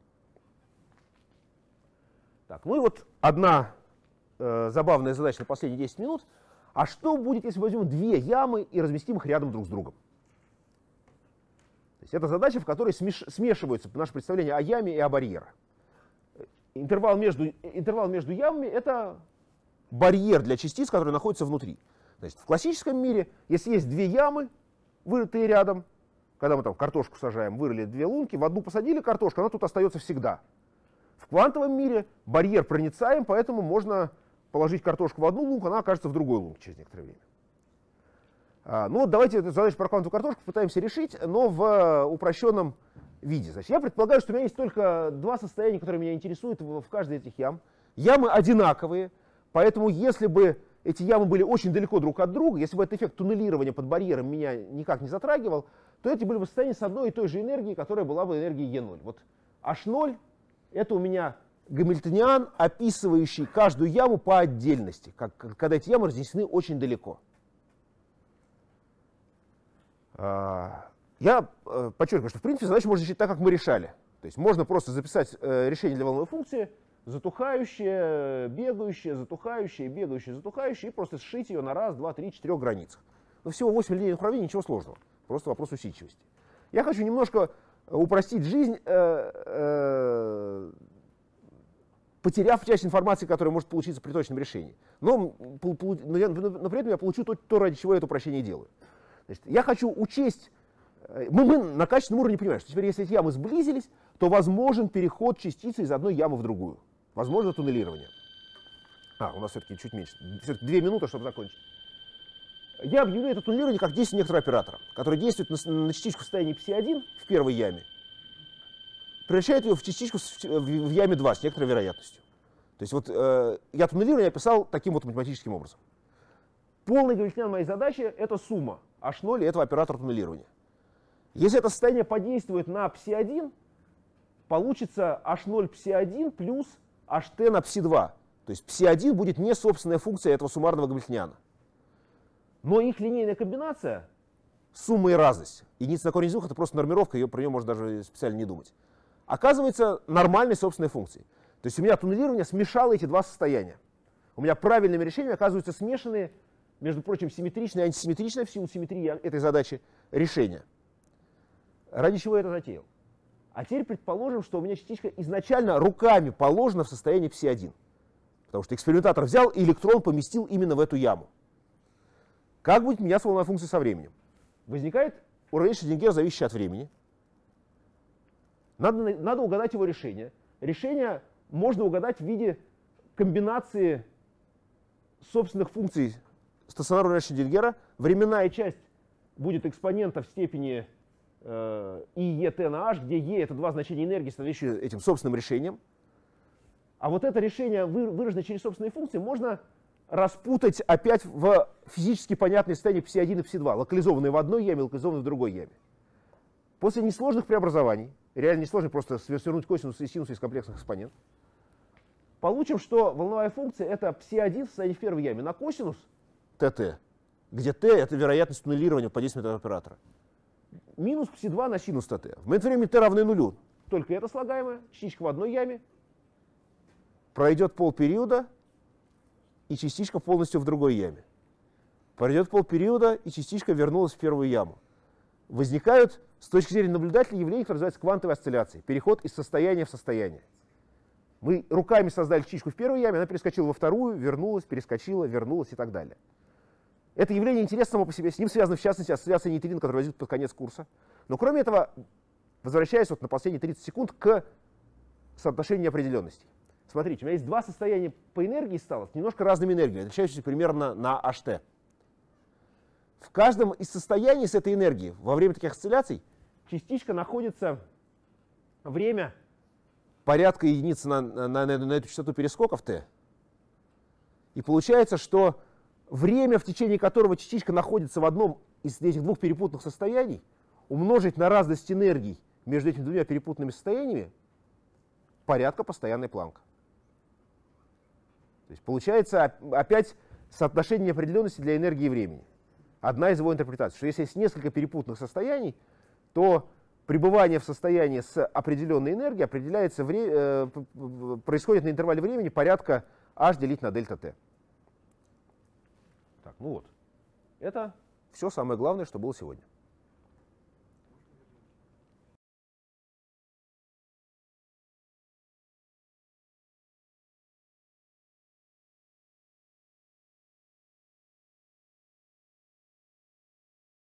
Так, ну и вот одна забавная задача на последние 10 минут. А что будет, если возьмем две ямы и разместим их рядом друг с другом? То есть это задача, в которой смешиваются наше представление о яме и о барьере. Интервал между ямами — это барьер для частиц, которые находятся внутри. Значит, в классическом мире, если есть две ямы, вырытые рядом, когда мы там картошку сажаем, вырыли две лунки, в одну посадили картошку, она тут остается всегда. В квантовом мире барьер проницаем, поэтому можно положить картошку в одну лунку, она окажется в другой лунке через некоторое время. Ну вот давайте эту задачу про квантовую картошку пытаемся решить, но в упрощенном виде. Значит, я предполагаю, что у меня есть только два состояния, которые меня интересуют в каждой из этих ям. Ямы одинаковые, поэтому если бы эти ямы были очень далеко друг от друга, если бы этот эффект туннелирования под барьером меня никак не затрагивал, то эти были бы состояния с одной и той же энергией, которая была бы энергией Е0. Вот H0 — это у меня гамильтониан, описывающий каждую яму по отдельности, когда эти ямы разнесены очень далеко. Я подчеркиваю, что в принципе задачу можно решить так, как мы решали. То есть можно просто записать решение для волновой функции, затухающее, бегающее, затухающее, бегающее, затухающее, и просто сшить ее на 1, 2, 3, 4 границах. Но всего 8 линейных уравнений, ничего сложного. Просто вопрос усидчивости. Я хочу немножко упростить жизнь, потеряв часть информации, которая может получиться при точном решении. Но при этом я получу то, ради чего я это упрощение делаю. Значит, я хочу учесть. Мы на качественном уровне понимаем, что теперь, если эти ямы сблизились, то возможен переход частицы из одной ямы в другую. Возможно туннелирование. у нас все-таки чуть меньше. Все-таки 2 минуты, чтобы закончить. Я объявляю это туннелирование как действие некоторого оператора, который действует на частичку в состоянии psi1 в первой яме, превращает ее в частичку в яме 2 с некоторой вероятностью. То есть вот я туннелирование описал таким вот математическим образом. Полный гамильтониан моей задачи — это сумма h0 и этого оператора туннелирования. Если это состояние подействует на psi1, получится h0 psi1 плюс ht на psi2. То есть psi1 будет не собственная функция этого суммарного гамильтониана. Но их линейная комбинация, сумма и разность, единица на корень из 2 — это просто нормировка, про нее можно даже специально не думать, оказывается нормальной собственной функцией. То есть у меня туннелирование смешало эти два состояния. У меня правильными решениями оказываются смешанные, между прочим, симметричное и антисимметричное в силу симметрии этой задачи решения. Ради чего я это затеял? А теперь предположим, что у меня частичка изначально руками положена в состоянии psi1. Потому что экспериментатор взял и электрон поместил именно в эту яму. Как будет меняться волновая функция со временем? Возникает уравнение Шрёдингера, зависящее от времени. Надо угадать его решение. Решение можно угадать в виде комбинации собственных функций стационарного уравнения Шрёдингера. Временная часть будет экспонента в степени IET на h, где E — это два значения энергии, соответствующие этим собственным решением. А вот это решение, выраженное через собственные функции, можно распутать опять в физически понятные состояния psi1 и psi2, локализованные в одной яме, локализованные в другой яме. После несложных преобразований, реально несложных, просто свернуть косинусы и синусы из комплексных экспонентов, получим, что волновая функция — это psi1 в состоянии в первой яме на косинус tt, где t — это вероятность туннелирования по действию этого оператора, минус psi2 на синус tt. В момент времени t равны нулю, только это слагаемое, частичка в одной яме, пройдет полпериода, и частичка полностью в другой яме. Пройдет полпериода, и частичка вернулась в первую яму. Возникают, с точки зрения наблюдателя, явления, которые называются квантовой осцилляцией. Переход из состояния в состояние. Мы руками создали частичку в первой яме, она перескочила во вторую, вернулась, перескочила, вернулась и так далее. Это явление интересно само по себе. С ним связана, в частности, осцилляция нейтрин, которая возникнет под конец курса. Но кроме этого, возвращаясь вот на последние 30 секунд к соотношению неопределенностей. Смотрите, у меня есть два состояния по энергии стало, с немножко разными энергиями, отличающимися примерно на HT. В каждом из состояний с этой энергией во время таких осцилляций частичка находится время порядка единицы на эту частоту перескоков t. И получается, что время, в течение которого частичка находится в одном из этих двух перепутанных состояний, умножить на разность энергий между этими двумя перепутанными состояниями, порядка постоянной Планка. То есть получается опять соотношение неопределенности для энергии и времени. Одна из его интерпретаций, что если есть несколько перепутанных состояний, то пребывание в состоянии с определенной энергией определяется происходит на интервале времени порядка h делить на дельта t. Так, ну вот. Это все самое главное, что было сегодня.